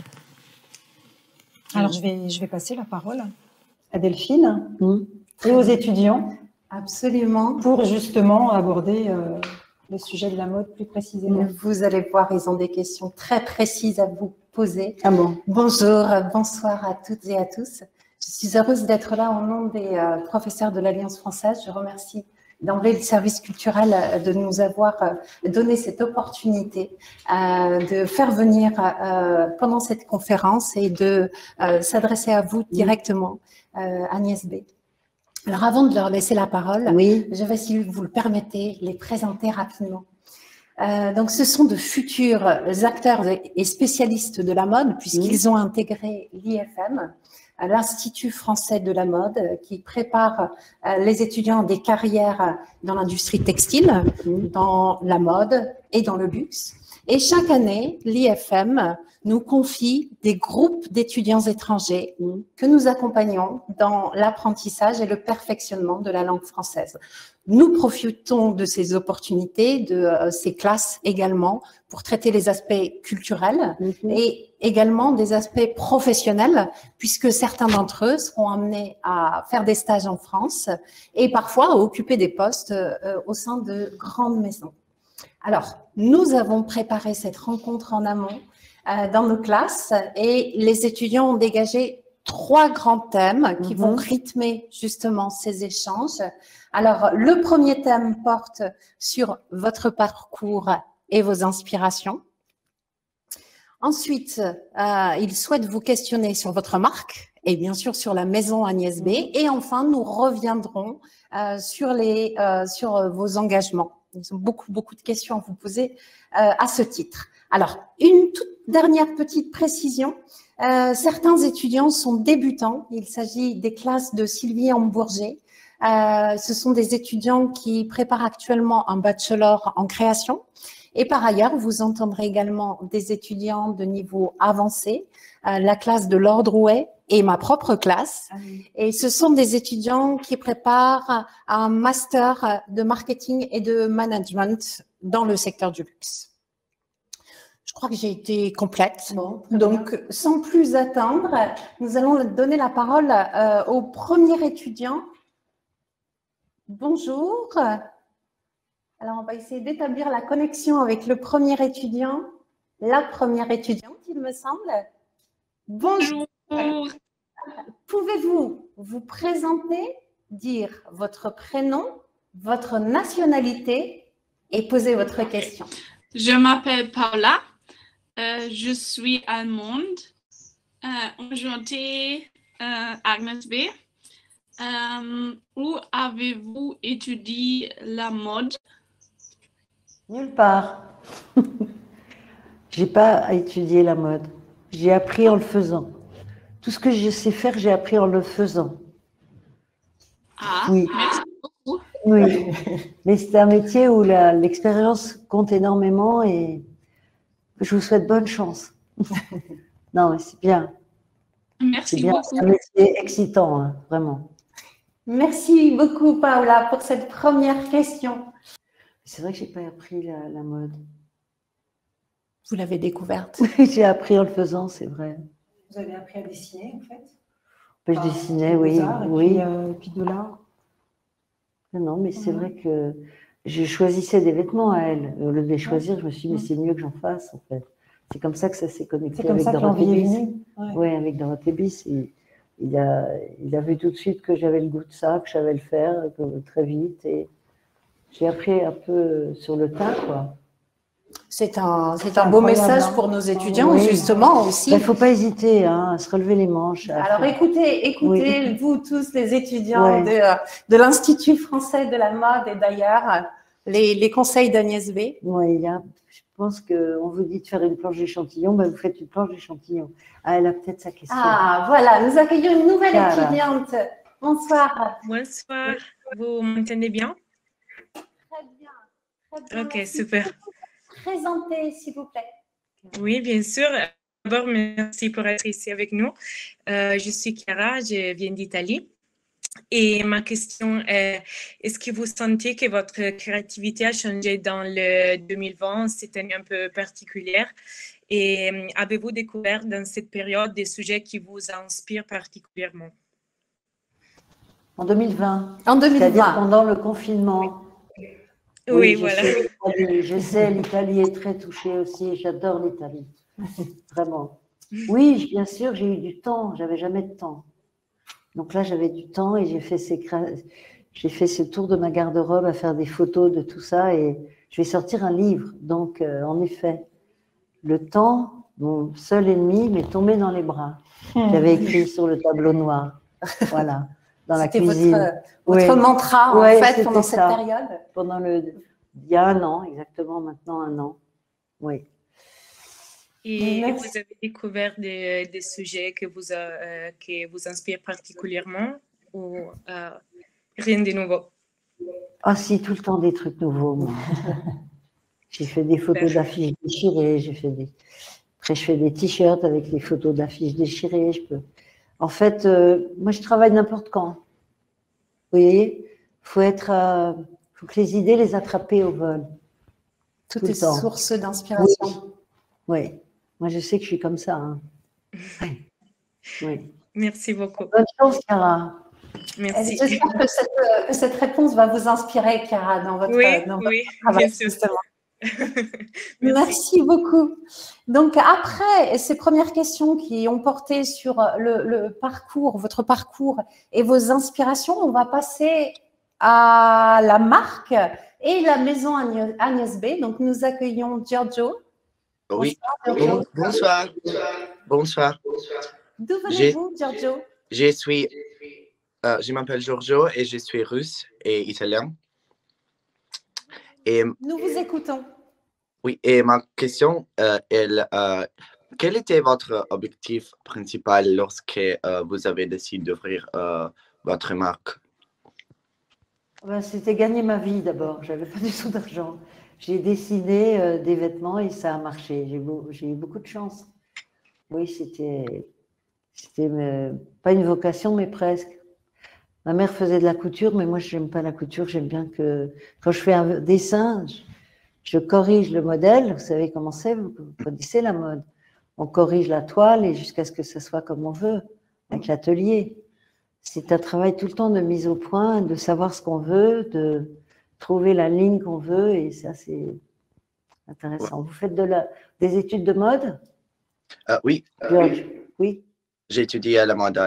Alors je vais passer la parole à Delphine et aux étudiants. Absolument. Pour justement aborder le sujet de la mode plus précisément. Vous allez voir, ils ont des questions très précises à vous poser. Ah bon. Bonjour, bonsoir à toutes et à tous. Je suis heureuse d'être là au nom des professeurs de l'Alliance française. Je remercie d'emblée le service culturel de nous avoir donné cette opportunité de faire venir pendant cette conférence et de s'adresser à vous directement, Agnès B. Alors avant de leur laisser la parole, je vais, si vous le permettez, les présenter rapidement. Donc ce sont de futurs acteurs et spécialistes de la mode puisqu'ils ont intégré l'IFM, l'Institut français de la mode, qui prépare les étudiants des carrières dans l'industrie textile, dans la mode et dans le luxe. Et chaque année, l'IFM nous confie des groupes d'étudiants étrangers que nous accompagnons dans l'apprentissage et le perfectionnement de la langue française. Nous profitons de ces opportunités, de ces classes également, pour traiter les aspects culturels et également des aspects professionnels, puisque certains d'entre eux seront amenés à faire des stages en France et parfois à occuper des postes au sein de grandes maisons. Alors, nous avons préparé cette rencontre en amont dans nos classes et les étudiants ont dégagé 3 grands thèmes qui vont rythmer justement ces échanges. Alors, le premier thème porte sur votre parcours et vos inspirations. Ensuite, il souhaite vous questionner sur votre marque et bien sûr sur la maison Agnès B. Et enfin, nous reviendrons sur vos engagements. Ils ont beaucoup de questions à vous poser à ce titre. Alors, une toute dernière petite précision. Certains étudiants sont débutants. Il s'agit des classes de Sylvie Hambourger. Ce sont des étudiants qui préparent actuellement un bachelor en création. Et par ailleurs, vous entendrez également des étudiants de niveau avancé, la classe de Lord Rouet et ma propre classe. Et ce sont des étudiants qui préparent un master de marketing et de management dans le secteur du luxe. Je crois que j'ai été complète. Bon, donc, sans plus attendre, nous allons donner la parole au premier étudiant. Bonjour. Alors, on va essayer d'établir la connexion avec le premier étudiant, la première étudiante, il me semble. Bonjour. Pouvez-vous vous présenter, dire votre prénom, votre nationalité et poser votre question? Je m'appelle Paula. Je suis allemande. Enchantée, Agnès B. Où avez-vous étudié la mode? Nulle part. J'ai pas étudié la mode. J'ai appris en le faisant. Tout ce que je sais faire, j'ai appris en le faisant. Ah, oui. Merci beaucoup. Oui, mais c'est un métier où l'expérience compte énormément et je vous souhaite bonne chance. Non, mais c'est bien. Merci bien. beaucoup. C'est un métier excitant, hein, vraiment. Merci beaucoup, Paula, pour cette première question. C'est vrai que je n'ai pas appris la mode. Vous l'avez découverte. J'ai appris en le faisant, c'est vrai. Vous avez appris à dessiner, en fait? Je dessinais, oui. Et puis de l'art. Non, mais c'est vrai que je choisissais des vêtements à elle. Au lieu de les choisir, je me suis dit, mais c'est mieux que j'en fasse, en fait. C'est comme ça que ça s'est connecté avec Dorothée Bis. Oui, avec Dorothée Bis. Il a vu tout de suite que j'avais le goût de ça, que je savais le faire très vite. Et j'ai appris un peu sur le tas, quoi. C'est un beau message pour nos étudiants, justement, aussi. Il ne faut pas hésiter à se relever les manches. Alors, écoutez vous tous, les étudiants de l'Institut français de la mode et d'ailleurs, les conseils d'Agnès B. Oui, je pense qu'on vous dit de faire une planche d'échantillon, ben vous faites une planche d'échantillon. Ah, elle a peut-être sa question. Ah, voilà, nous accueillons une nouvelle étudiante. Bonsoir. Bonsoir, vous m'entendez bien? Très bien. Très bien. Ok, super. Présenter, s'il vous plaît. Oui, bien sûr. D'abord, merci pour être ici avec nous. Je suis Chiara, je viens d'Italie. Et ma question est, est-ce que vous sentez que votre créativité a changé dans le 2020, cette année un peu particulière? Et avez-vous découvert dans cette période des sujets qui vous inspirent particulièrement? En 2020. En 2020. C'est-à-dire pendant le confinement. Oui, voilà. Je sais, l'Italie est très touchée aussi. J'adore l'Italie. Vraiment. Oui, bien sûr, j'ai eu du temps. J'avais jamais de temps. Donc là, j'avais du temps et j'ai fait ce tour de ma garde-robe à faire des photos de tout ça et je vais sortir un livre. Donc, en effet, le temps, mon seul ennemi, m'est tombé dans les bras. J'avais écrit sur le tableau noir. Voilà. Dans la cuisine. Votre mantra, en fait, pendant cette période? Il y a un an, exactement, maintenant un an. Oui. Et vous avez découvert des sujets qui vous inspirent particulièrement ou rien de nouveau? Ah si, tout le temps des trucs nouveaux, moi. J'ai fait des photos d'affiches déchirées, après je fais des t-shirts avec des photos d'affiches déchirées. En fait, moi je travaille n'importe quand. Vous voyez, faut que les idées les attraper au vol. Tout est source d'inspiration. Oui. Moi je sais que je suis comme ça. Hein. Oui. Merci beaucoup. Bonne chance, Chiara. Merci. J'espère que cette réponse va vous inspirer, Chiara, dans votre travail. Bien sûr. Justement. Merci beaucoup. Donc, après ces premières questions qui ont porté sur le parcours, votre parcours et vos inspirations, on va passer à la marque et la maison Agnès B. Donc, nous accueillons Giorgio. Oui, Bonsoir, Giorgio. bonsoir. Bonsoir. D'où venez-vous, Giorgio? Je m'appelle Giorgio et je suis russe et italien. Et, nous vous écoutons. Oui, et ma question est quel était votre objectif principal lorsque vous avez décidé d'ouvrir votre marque? C'était gagner ma vie d'abord. Je n'avais pas du tout d'argent. J'ai dessiné des vêtements et ça a marché. J'ai eu beaucoup de chance. Oui, c'était pas une vocation, mais presque. Ma mère faisait de la couture, mais moi, je n'aime pas la couture. J'aime bien que quand je fais un dessin, je corrige le modèle. Vous savez comment c'est, vous connaissez la mode. On corrige la toile et jusqu'à ce que ça soit comme on veut, avec l'atelier. C'est un travail tout le temps de mise au point, de savoir ce qu'on veut, de trouver la ligne qu'on veut, et ça, c'est intéressant. Vous faites des études de mode? Oui. George, oui. J'ai étudié à la mode.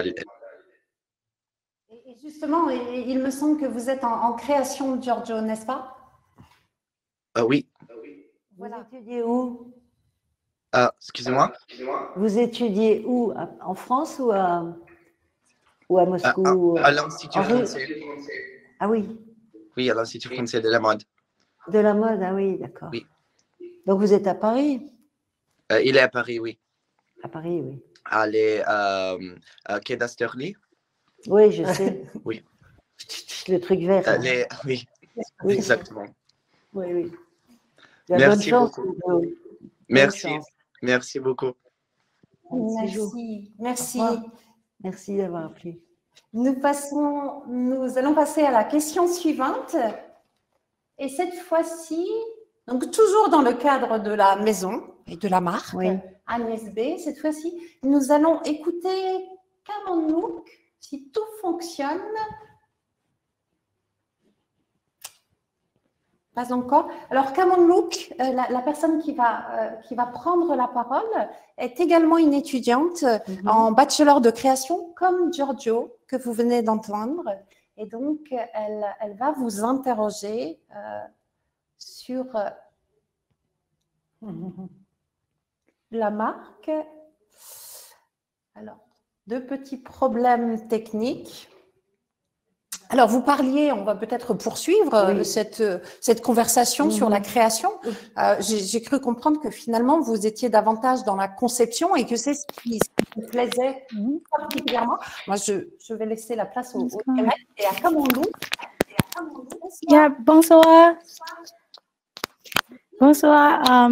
Et justement, il me semble que vous êtes en création, Giorgio, n'est-ce pas? Oui. Voilà. Vous étudiez où? Excusez-moi? Vous étudiez où? En France ou à Moscou? À l'Institut français. Ah oui. Oui, à l'Institut français de la mode. De la mode, ah oui, d'accord. Oui. Donc vous êtes à Paris? Il est à Paris, oui. À Paris, oui. À Quai d'Asterly. Oui, je sais. Oui. Le truc vert. Oui, exactement. Oui, oui. Merci bonne chance. beaucoup. Merci beaucoup. Merci. Merci d'avoir appelé. Nous allons passer à la question suivante. Et cette fois-ci, donc toujours dans le cadre de la maison et de la marque, Agnès B, cette fois-ci, nous allons écouter Come on Look, si tout fonctionne. Pas encore. Alors, Come on Look, la personne qui va prendre la parole est également une étudiante en bachelor de création, comme Giorgio, que vous venez d'entendre. Et donc, elle va vous interroger sur la marque. Alors, deux petits problèmes techniques. Alors, vous parliez, on va peut-être poursuivre cette conversation sur la création. J'ai cru comprendre que finalement, vous étiez davantage dans la conception et que c'est ce qui vous plaisait particulièrement. Moi, je vais laisser la place au et à Kamondou. Bonsoir. Bonsoir.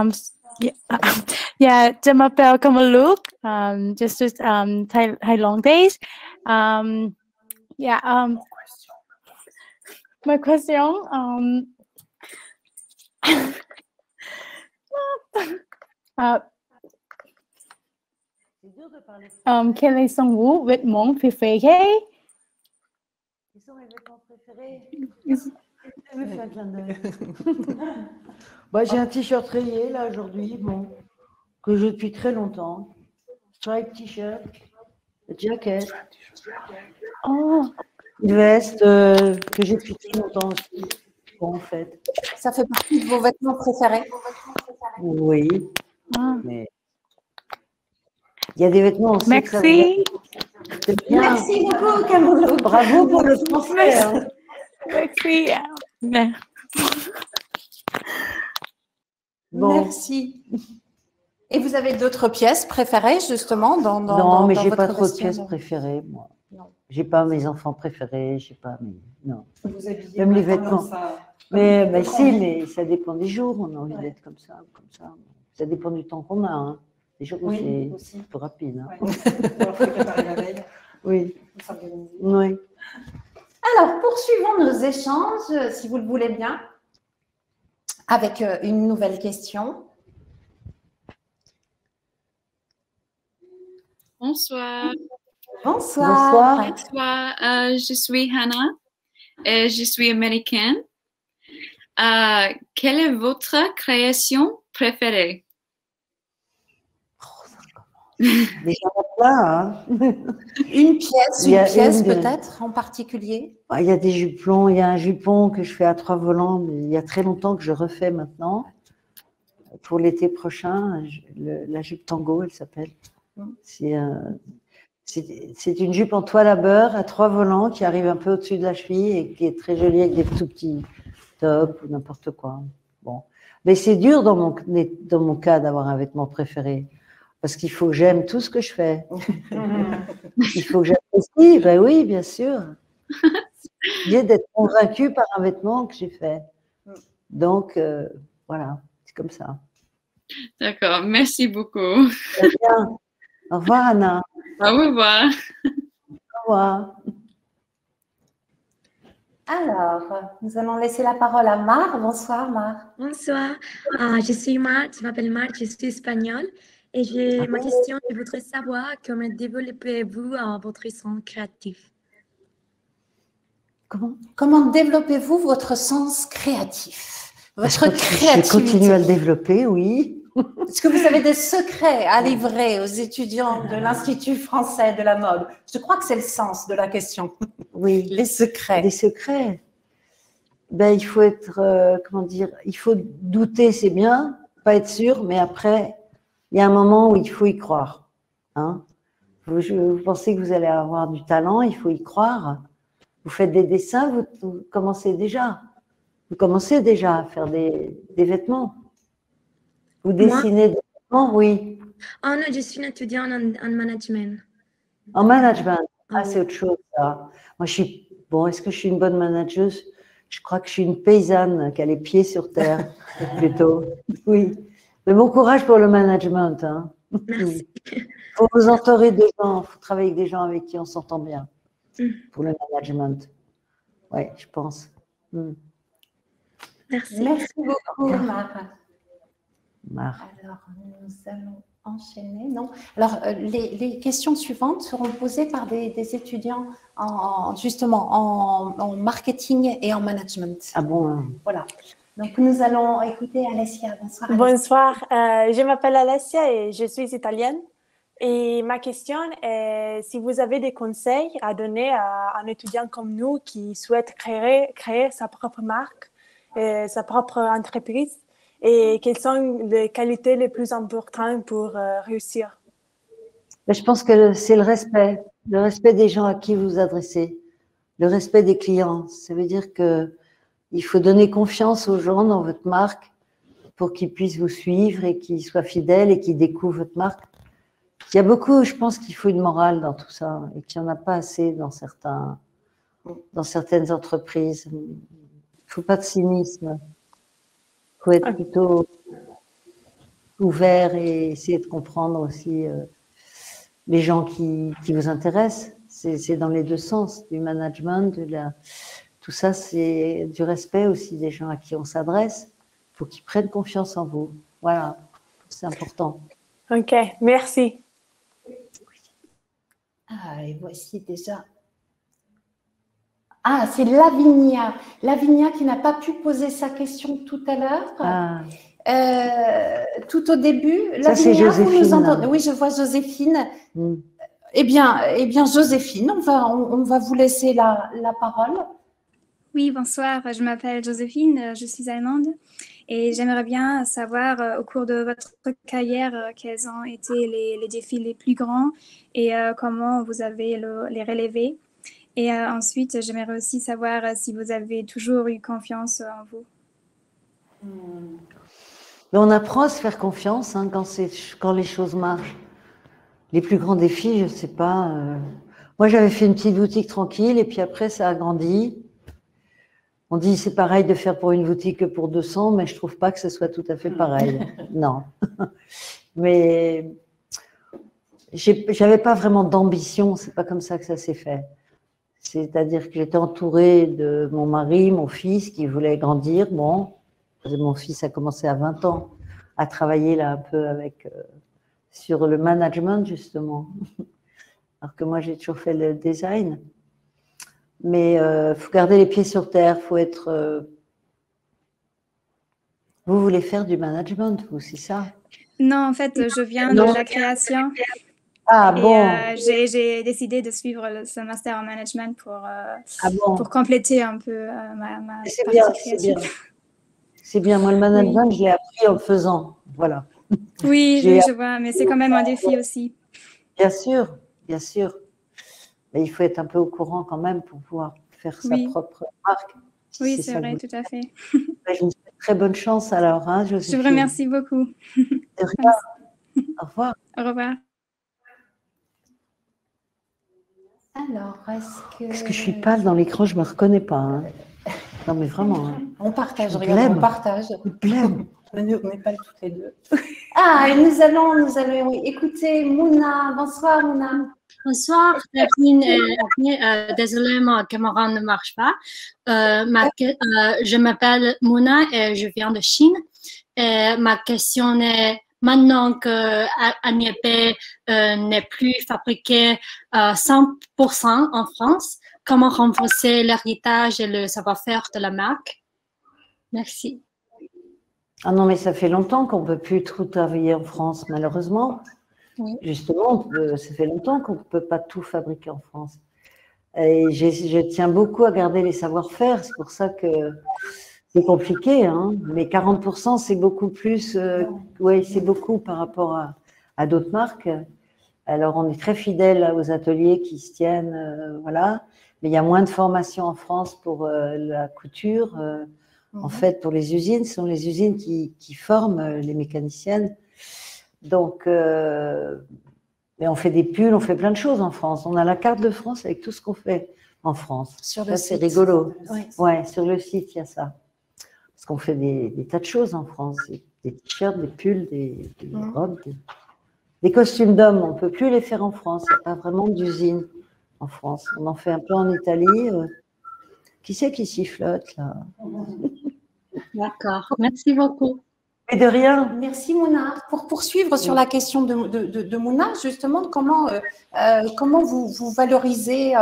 Je m'appelle Come on Look. Just Thai Long Days. My question, quels sont vos vêtements préférés? Quels sont mes vêtements préférés? Je me fais un clin d'œil. J'ai un t-shirt rayé là aujourd'hui, que j'ai depuis très longtemps. Stripe t-shirt, jacket. Une veste que j'ai depuis très longtemps aussi. En fait. Ça fait partie de vos vêtements préférés? Oui. Mais il y a des vêtements aussi. Merci. Merci beaucoup, Kamolo. Bravo pour le français. Merci. Merci. Et vous avez d'autres pièces préférées, justement, Non, mais je n'ai pas trop de pièces préférées, moi. Je n'ai pas mes enfants préférés, je sais pas, mais non. Même les vêtements. Mais mais ça dépend des jours, on a envie d'être comme ça, comme ça. Ça dépend du temps qu'on a. Hein. Des jours où c'est un peu rapide. Hein. Alors, faut préparer la veille. Oui. Oui. Alors, poursuivons nos échanges, si vous le voulez bien, avec une nouvelle question. Bonsoir. Bonsoir. Bonsoir. Je suis Hannah et je suis américaine. Quelle est votre création préférée? Déjà là, hein. Une pièce peut-être en particulier? Il y a des jupons, il y a un jupon que je fais à 3 volants, mais il y a très longtemps que je refais maintenant. Pour l'été prochain, la jupe tango, elle s'appelle. C'est une jupe en toile à beurre à 3 volants qui arrive un peu au-dessus de la cheville et qui est très jolie avec des tout petits tops ou n'importe quoi. Bon. Mais c'est dur dans mon cas d'avoir un vêtement préféré. Parce qu'il faut que j'aime tout ce que je fais. Il faut que j'apprécie. Ben oui, bien sûr. J'ai d'être convaincue par un vêtement que j'ai fait. Donc, voilà, c'est comme ça. D'accord, merci beaucoup. Très bien. Au revoir, Anna. Au revoir. Au revoir. Alors, nous allons laisser la parole à Mar. Bonsoir, Mar. Bonsoir, je suis Marthe, je m'appelle Marthe, je suis espagnole. Et ma question, je voudrais savoir comment développez-vous votre sens créatif? Comment développez-vous votre sens créatif? Votre créativité? Je continue à le développer, oui. Est-ce que vous avez des secrets à livrer aux étudiants de l'Institut français de la mode? Je crois que c'est le sens de la question. Oui. Les secrets. Les secrets. Ben, il faut être, comment dire, il faut douter, c'est bien, pas être sûr, mais après, il y a un moment où il faut y croire. Hein. Vous pensez que vous allez avoir du talent, il faut y croire. Vous faites des dessins, vous commencez déjà. Vous commencez déjà à faire des vêtements. Vous dessinez des vêtements, oui. Oh non, je suis une étudiante en management. En management, c'est autre chose, ça. Moi, est-ce que je suis une bonne manageuse? Je crois que je suis une paysanne qui a les pieds sur terre, plutôt. Oui. Mais bon courage pour le management. Hein. Merci. Il faut vous entourer de gens, il faut travailler avec des gens avec qui on s'entend bien pour le management. Oui, je pense. Merci. Merci beaucoup, Mar. Mar. Alors, nous allons enchaîner. Non. Alors, les questions suivantes seront posées par des étudiants justement en marketing et en management. Ah bon? Voilà. Donc, nous allons écouter Alessia. Bonsoir. Alessia. Bonsoir, je m'appelle Alessia et je suis italienne. Et ma question est si vous avez des conseils à donner à un étudiant comme nous qui souhaite créer sa propre marque, sa propre entreprise, et quelles sont les qualités les plus importantes pour réussir? Je pense que c'est le respect des gens à qui vous vous adressez, le respect des clients. Ça veut dire que il faut donner confiance aux gens dans votre marque pour qu'ils puissent vous suivre et qu'ils soient fidèles et qu'ils découvrent votre marque. Il y a beaucoup, je pense qu'il faut une morale dans tout ça et qu'il n'y en a pas assez dans certaines entreprises. Il ne faut pas de cynisme. Il faut être plutôt ouvert et essayer de comprendre aussi les gens qui vous intéressent. C'est dans les deux sens, du management, tout ça, c'est du respect aussi des gens à qui on s'adresse. Il faut qu'ils prennent confiance en vous. Voilà, c'est important. Ok, merci. Et voici déjà. C'est Lavinia. Lavinia qui n'a pas pu poser sa question tout à l'heure. Tout au début. Ça, c'est Joséphine. Oui, je vois Joséphine. Eh bien, Joséphine, on va vous laisser la parole. Oui, bonsoir, je m'appelle Joséphine, je suis allemande et j'aimerais bien savoir au cours de votre carrière quels ont été les défis les plus grands et comment vous avez les relevés. Et ensuite, j'aimerais aussi savoir si vous avez toujours eu confiance en vous. Mais on apprend à se faire confiance quand les choses marchent. Les plus grands défis, je ne sais pas. Moi, j'avais fait une petite boutique tranquille et puis après, ça a grandi. On dit c'est pareil de faire pour une boutique que pour 200, mais je trouve pas que ce soit tout à fait pareil. Non. Mais j'avais pas vraiment d'ambition, c'est pas comme ça que ça s'est fait. C'est-à-dire que j'étais entourée de mon mari, mon fils qui voulait grandir. Bon, mon fils a commencé à 20 ans à travailler là un peu sur le management justement. Alors que moi j'ai toujours fait le design. Mais faut garder les pieds sur terre, faut être Vous voulez faire du management, vous, c'est ça? Non, en fait, je viens de la création. Ah bon. Et j'ai décidé de suivre ce master en management pour compléter un peu ma partie créative. C'est bien. Moi, le management, je l'ai appris en le faisant. Voilà. Oui, je vois, mais c'est quand même un défi aussi. Bien sûr, bien sûr. Mais il faut être un peu au courant quand même pour pouvoir faire sa propre marque. Oui, c'est vrai, tout à fait. Je vous souhaite très bonne chance alors, hein, Joséphine. Je vous remercie beaucoup. De rien. Au revoir. Au revoir. Alors, est-ce que je suis pâle dans l'écran? Je ne me reconnais pas. Hein. Non, mais vraiment. Hein. On partage, regarde, on partage. On n'est pas toutes les deux. Ah, et nous allons écouter Mouna. Bonsoir, Mouna. Bonsoir, désolée, ma caméra ne marche pas. Je m'appelle Mouna et je viens de Chine. Et ma question est, maintenant que ANIEP n'est plus fabriqué 100% en France, comment renforcer l'héritage et le savoir-faire de la marque? Merci. Ah non, mais ça fait longtemps qu'on ne peut plus tout travailler en France, malheureusement. Oui. Justement, ça fait longtemps qu'on ne peut pas tout fabriquer en France. Et je tiens beaucoup à garder les savoir-faire, c'est pour ça que c'est compliqué, hein. Mais 40%, c'est beaucoup plus, oui, c'est beaucoup par rapport à d'autres marques. Alors, on est très fidèles aux ateliers qui se tiennent, voilà. Mais il y a moins de formation en France pour la couture. En fait, pour les usines, ce sont les usines qui forment les mécaniciennes. Donc, mais on fait des pulls, on fait plein de choses en France. On a la carte de France avec tout ce qu'on fait en France. Sur le site. C'est rigolo. Oui, ouais, sur le site, il y a ça. Parce qu'on fait des tas de choses en France. Des t-shirts, des pulls, des robes, des costumes d'hommes. On ne peut plus les faire en France. Il n'y a pas vraiment d'usine en France. On en fait un peu en Italie. Qui c'est qui sifflote, là? D'accord. Merci beaucoup. Et de rien. Merci Mouna. Pour poursuivre sur la question de Mouna, justement, comment vous valorisez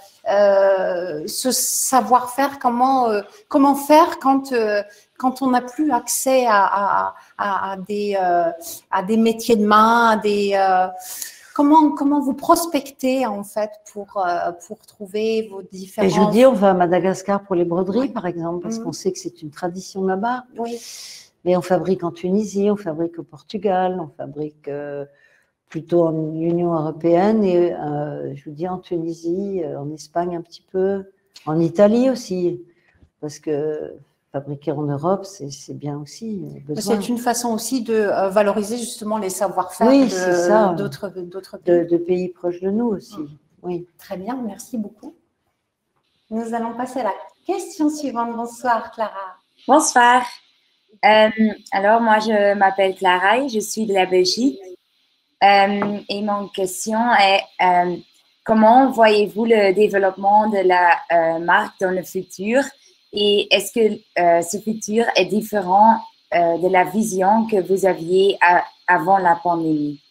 ce savoir-faire, comment faire quand on n'a plus accès à des métiers de main, comment vous prospectez en fait pour trouver vos différents… Et je vous dis, on va à Madagascar pour les broderies, par exemple, parce qu'on sait que c'est une tradition là-bas. Oui. Mais on fabrique en Tunisie, on fabrique au Portugal, on fabrique plutôt en Union européenne et je vous dis en Tunisie, en Espagne un petit peu, en Italie aussi, parce que fabriquer en Europe, c'est bien aussi. C'est une façon aussi de valoriser justement les savoir-faire d'autres pays. De pays proches de nous aussi. Oui. Très bien, merci beaucoup. Nous allons passer à la question suivante. Bonsoir Clara. Bonsoir. Alors, moi, je m'appelle Clara et je suis de la Belgique. Et mon question est, comment voyez-vous le développement de la marque dans le futur? Et est-ce que ce futur est différent de la vision que vous aviez avant la pandémie?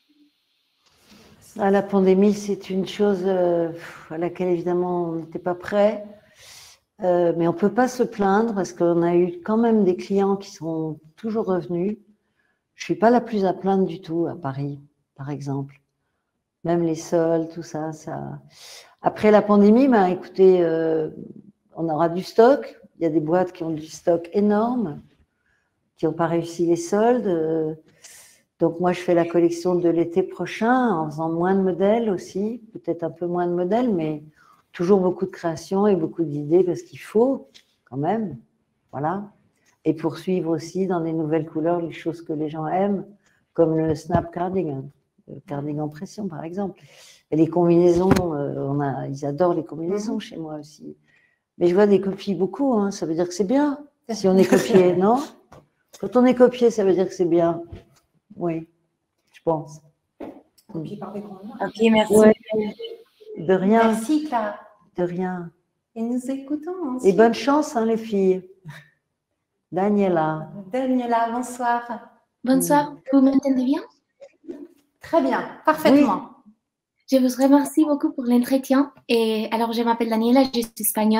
La pandémie, c'est une chose à laquelle, évidemment, on n'était pas prêt. Mais on ne peut pas se plaindre parce qu'on a eu quand même des clients qui sont toujours revenus. Je ne suis pas la plus à plaindre du tout à Paris, par exemple. Même les soldes, tout ça. Après la pandémie, écoutez, on aura du stock. Il y a des boîtes qui ont du stock énorme, qui n'ont pas réussi les soldes. Donc moi, je fais la collection de l'été prochain en faisant moins de modèles aussi, peut-être un peu moins de modèles, mais toujours beaucoup de créations et beaucoup d'idées parce qu'il faut quand même, voilà. Et poursuivre aussi dans des nouvelles couleurs les choses que les gens aiment, comme le snap cardigan, le cardigan pression par exemple. Et les combinaisons, ils adorent les combinaisons chez moi aussi. Mais je vois des copies beaucoup, hein, ça veut dire que c'est bien. Si on est copié, non? Quand on est copié, ça veut dire que c'est bien. Oui, je pense. Ok, merci. Ouais. De rien. Merci, Clara. De rien. Et nous écoutons ensuite. Et bonne chance, hein, les filles. Daniela. Daniela, bonsoir. Bonsoir, vous m'entendez bien? Très bien, parfaitement. Oui. Je vous remercie beaucoup pour l'entretien. Et alors, je m'appelle Daniela, je suis espagnole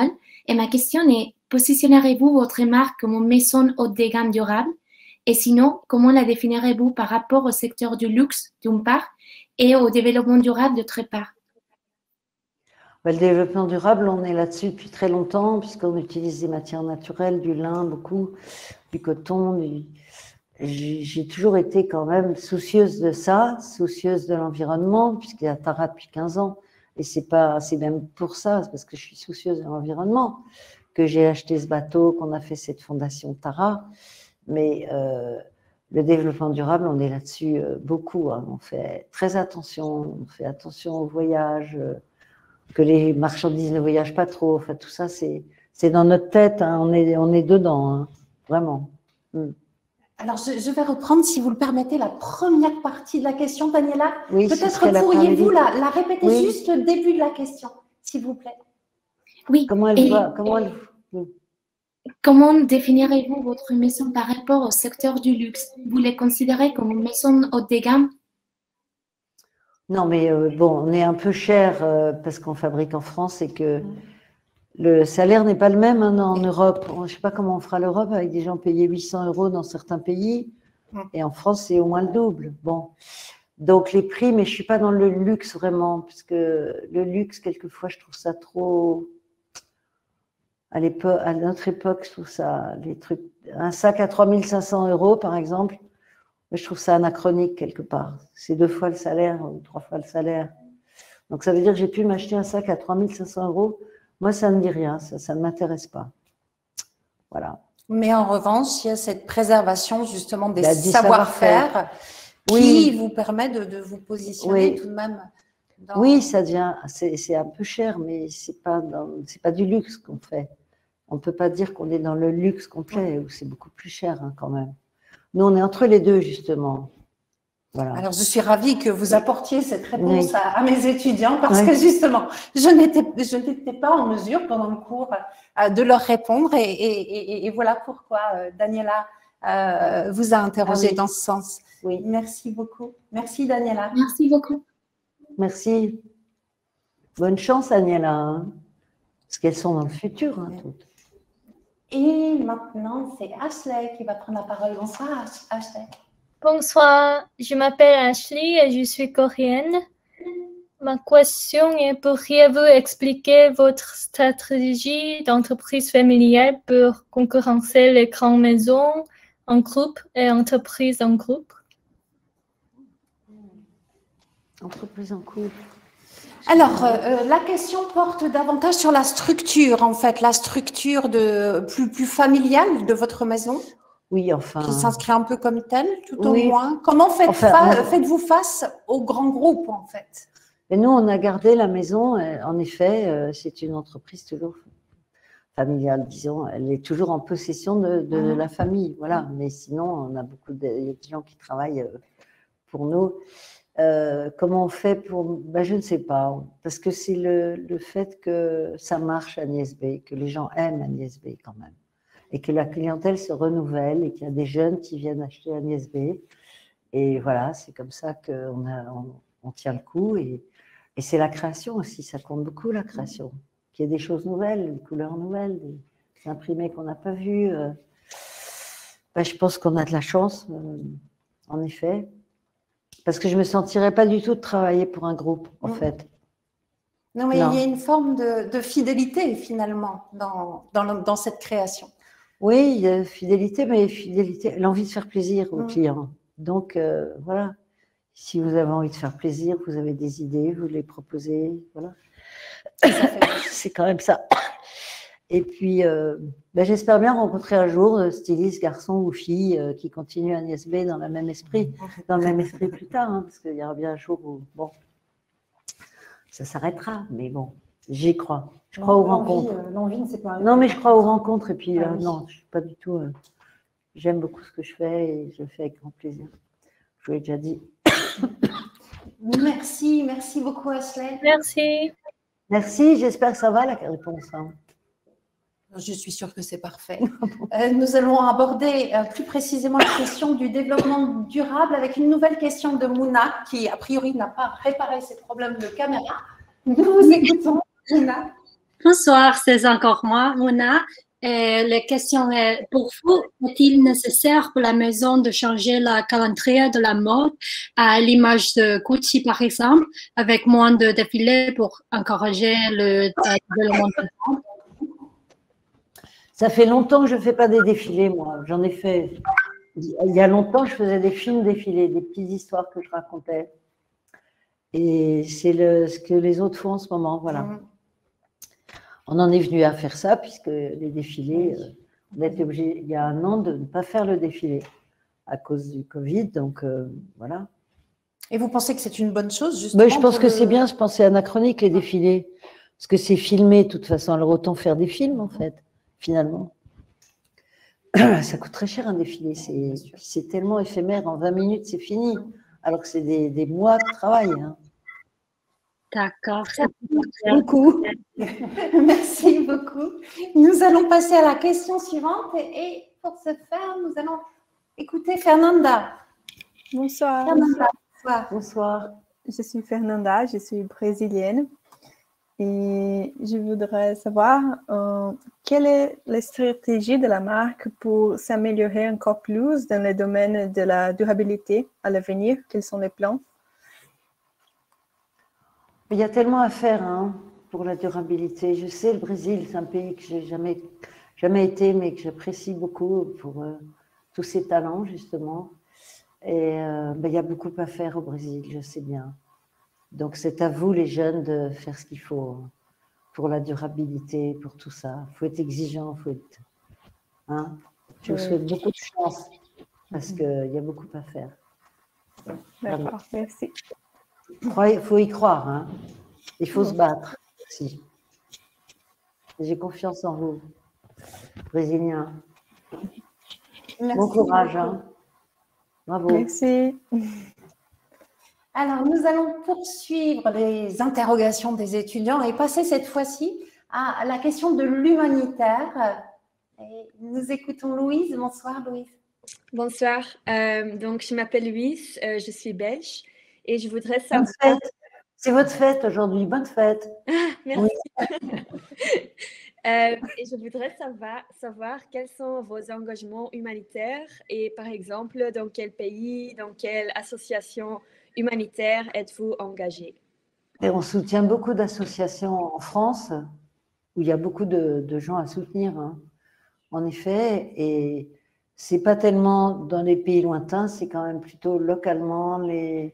Et ma question est, positionnerez-vous votre marque comme une maison haut de gamme durable? Et sinon, comment la définirez-vous par rapport au secteur du luxe, d'une part, et au développement durable, d'autre part? Le développement durable, on est là-dessus depuis très longtemps, puisqu'on utilise des matières naturelles, du lin, beaucoup, du coton. J'ai toujours été quand même soucieuse de ça, soucieuse de l'environnement, puisqu'il y a Tara depuis 15 ans. Et c'est même pour ça, c'est parce que je suis soucieuse de l'environnement, que j'ai acheté ce bateau, qu'on a fait cette fondation Tara. Mais le développement durable, on est là-dessus beaucoup. Hein. On fait très attention, on fait attention au voyage, que les marchandises ne voyagent pas trop. Enfin, tout ça, c'est dans notre tête. Hein. On est dedans, hein. Vraiment. Alors, je vais reprendre, si vous le permettez, la première partie de la question, Daniela. Oui, peut-être pourriez-vous la répéter juste le début de la question, s'il vous plaît. Oui. Comment définirez-vous votre maison par rapport au secteur du luxe? Vous les considérez comme une maison haut de gamme? Non, mais bon, on est un peu cher parce qu'on fabrique en France et que le salaire n'est pas le même hein, en Europe. Je ne sais pas comment on fera l'Europe avec des gens payés 800 € dans certains pays. Et en France, c'est au moins le double. Bon. Donc, les prix, mais je ne suis pas dans le luxe vraiment, parce que le luxe, quelquefois, je trouve ça trop… À notre époque, je trouve ça… Un sac à 3 500 €, par exemple, je trouve ça anachronique quelque part. C'est 2 fois le salaire ou 3 fois le salaire. Donc, ça veut dire que j'ai pu m'acheter un sac à 3 500 €. Moi, ça ne me dit rien, ça ne m'intéresse pas. Voilà. Mais en revanche, il y a cette préservation justement des savoir-faire qui vous permet de vous positionner tout de même. Oui, ça devient, c'est un peu cher, mais c'est pas du luxe qu'on fait. On ne peut pas dire qu'on est dans le luxe complet, où c'est beaucoup plus cher hein, quand même. Nous, on est entre les deux, justement. Voilà. Alors, je suis ravie que vous apportiez cette réponse à mes étudiants parce que justement, je n'étais pas en mesure pendant le cours de leur répondre et voilà pourquoi Daniela vous a interrogé dans ce sens. Oui. Merci beaucoup. Merci Daniela. Merci beaucoup. Merci. Bonne chance Daniela, hein, parce qu'elles sont dans le futur, hein, toutes. Et maintenant, c'est Ashley qui va prendre la parole. Bonsoir Ashley. Bonsoir, je m'appelle Ashley et je suis coréenne. Ma question est, pourriez-vous expliquer votre stratégie d'entreprise familiale pour concurrencer les grandes maisons en groupe et entreprises en groupe? Entreprise en couple. Alors, la question porte davantage sur la structure, en fait, la structure plus familiale de votre maison. Oui, enfin… Qui s'inscrit un peu comme telle, tout au moins. Comment faites-vous face aux grands groupes, en fait? Et nous, on a gardé la maison. En effet, c'est une entreprise toujours familiale, disons. Elle est toujours en possession de la famille, voilà. Mais sinon, on a beaucoup de gens qui travaillent pour nous. Comment on fait pour… Ben, je ne sais pas. Parce que c'est le fait que ça marche à Agnès B, que les gens aiment Agnès B quand même. Et que la clientèle se renouvelle et qu'il y a des jeunes qui viennent acheter Agnès B. Et voilà, c'est comme ça qu'on tient le coup. Et c'est la création aussi, ça compte beaucoup la création. Qu'il y ait des choses nouvelles, des couleurs nouvelles, des imprimés qu'on n'a pas vus. Ben, je pense qu'on a de la chance, en effet. Parce que je ne me sentirais pas du tout de travailler pour un groupe, en fait. Non, mais il y a une forme de fidélité, finalement, dans cette création. Oui, il y a fidélité, mais l'envie de faire plaisir aux clients. Donc, voilà. Si vous avez envie de faire plaisir, vous avez des idées, vous les proposez, voilà. C'est quand même ça. Et puis, ben, j'espère bien rencontrer un jour styliste, garçon ou fille qui continue Agnès B dans le même esprit plus tard, hein, parce qu'il y aura bien un jour où, bon, ça s'arrêtera, mais bon, j'y crois. Je crois aux rencontres. L'envie ne sait pas. Non, mais je crois aux rencontres, et puis non, je suis pas du tout… j'aime beaucoup ce que je fais et je le fais avec grand plaisir. Je vous l'ai déjà dit. Merci beaucoup Ashley. Merci, j'espère que ça va la réponse. Hein. Je suis sûre que c'est parfait. Nous allons aborder plus précisément la question du développement durable avec une nouvelle question de Mouna qui, a priori, n'a pas réparé ses problèmes de caméra. Nous vous écoutons, Mouna. Bonsoir, c'est encore moi, Mona. La question est, pour vous, est-il nécessaire pour la maison de changer le calendrier de la mode à l'image de Gucci, par exemple, avec moins de défilés pour encourager le développement de la mode? Ça fait longtemps que je ne fais pas des défilés, moi. J'en ai fait. Il y a longtemps, je faisais des films défilés, des petites histoires que je racontais. Et c'est ce que les autres font en ce moment, voilà. On en est venu à faire ça, puisque les défilés, on a été obligé, il y a un an, de ne pas faire le défilé à cause du Covid, donc voilà. Et vous pensez que c'est une bonne chose, justement? Je pense que c'est bien, je pense que c'est anachronique, les défilés, parce que c'est filmé, de toute façon, alors autant faire des films, en fait, finalement. Ça coûte très cher un défilé, c'est tellement éphémère, en 20 minutes, c'est fini, alors que c'est des mois de travail. Hein. D'accord. Merci beaucoup. Merci beaucoup. Nous allons passer à la question suivante et pour ce faire, nous allons écouter Fernanda. Bonsoir. Fernanda, bonsoir. Bonsoir. Je suis Fernanda, je suis brésilienne et je voudrais savoir quelle est la stratégie de la marque pour s'améliorer encore plus dans le domaine de la durabilité à l'avenir. Quels sont les plans? Il y a tellement à faire hein, pour la durabilité. Je sais, le Brésil, c'est un pays que j'ai jamais été, mais que j'apprécie beaucoup pour tous ses talents, justement. Et il y a beaucoup à faire au Brésil, je sais bien. Donc, c'est à vous, les jeunes, de faire ce qu'il faut pour la durabilité, pour tout ça. Il faut être exigeant, il faut être... Hein, je vous souhaite beaucoup de chance, parce qu'il y a beaucoup à faire. D'accord, merci. Il faut y croire, hein. Il faut se battre aussi. J'ai confiance en vous, Brésiliens. Merci bon courage. Beaucoup. Hein. Bravo. Merci. Alors, nous allons poursuivre les interrogations des étudiants et passer cette fois-ci à la question de l'humanitaire. Nous écoutons Louise. Bonsoir, Louise. Bonsoir. Donc, je m'appelle Louise, je suis belge. Et je voudrais savoir... C'est votre fête aujourd'hui, bonne fête. Merci. Oui. Et je voudrais savoir quels sont vos engagements humanitaires et par exemple, dans quel pays, dans quelle association humanitaire êtes-vous engagé? Et on soutient beaucoup d'associations en France où il y a beaucoup de gens à soutenir, hein. En effet, et c'est pas tellement dans les pays lointains, c'est quand même plutôt localement les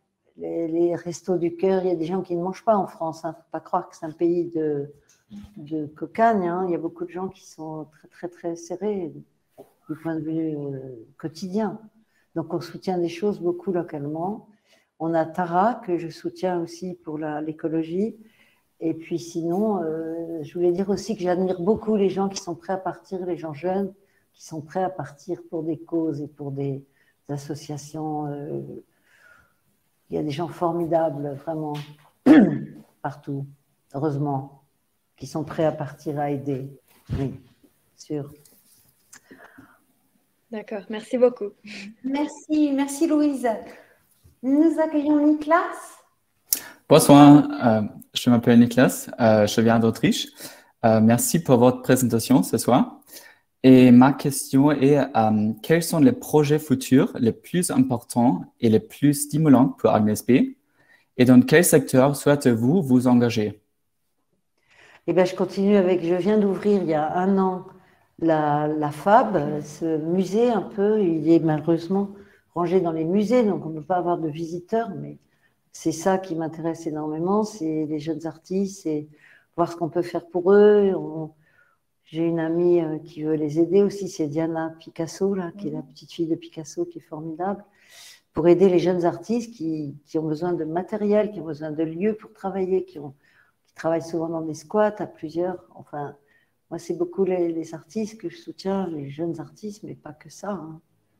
restos du cœur. Il y a des gens qui ne mangent pas en France. Hein. Faut pas croire que c'est un pays de cocagne. Hein. Il y a beaucoup de gens qui sont très, très, très serrés du point de vue quotidien. Donc, on soutient des choses beaucoup localement. On a Tara, que je soutiens aussi pour l'écologie. Et puis sinon, je voulais dire aussi que j'admire beaucoup les gens qui sont prêts à partir, les gens jeunes, qui sont prêts à partir pour des causes et pour des associations. Il y a des gens formidables, vraiment, partout, heureusement, qui sont prêts à partir, à aider. Oui, sûr. D'accord, merci beaucoup. Merci Louise. Nous accueillons Niklas. Bonsoir, je m'appelle Niklas, je viens d'Autriche. Merci pour votre présentation ce soir. Et ma question est, quels sont les projets futurs les plus importants et les plus stimulants pour Agnès B? Et dans quel secteur souhaitez-vous vous engager? Eh bien, je continue je viens d'ouvrir il y a un an la FAB, ce musée un peu, il est malheureusement rangé dans les musées, donc on ne peut pas avoir de visiteurs, mais c'est ça qui m'intéresse énormément, c'est les jeunes artistes, c'est voir ce qu'on peut faire pour eux. J'ai une amie qui veut les aider aussi, c'est Diana Picasso, là, qui est la petite fille de Picasso, qui est formidable, pour aider les jeunes artistes qui ont besoin de matériel, qui ont besoin de lieux pour travailler, qui travaillent souvent dans des squats à plusieurs. Enfin, moi, c'est beaucoup les artistes que je soutiens, les jeunes artistes, mais pas que ça. Hein.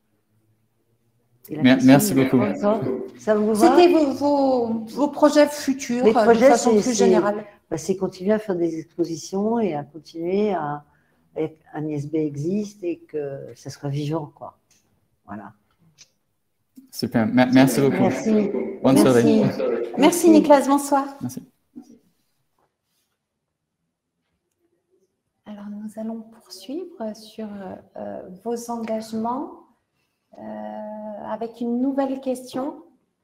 Merci beaucoup. Ça vous va? C'était vos projets futurs, les projets, de façon plus générale. C'est continuer à faire des expositions et à continuer Agnès B existe et que ça soit vivant, quoi. Voilà. Super, merci beaucoup. Merci. Bonne soirée. Merci Niklas, bonsoir. Merci. Alors, nous allons poursuivre sur vos engagements avec une nouvelle question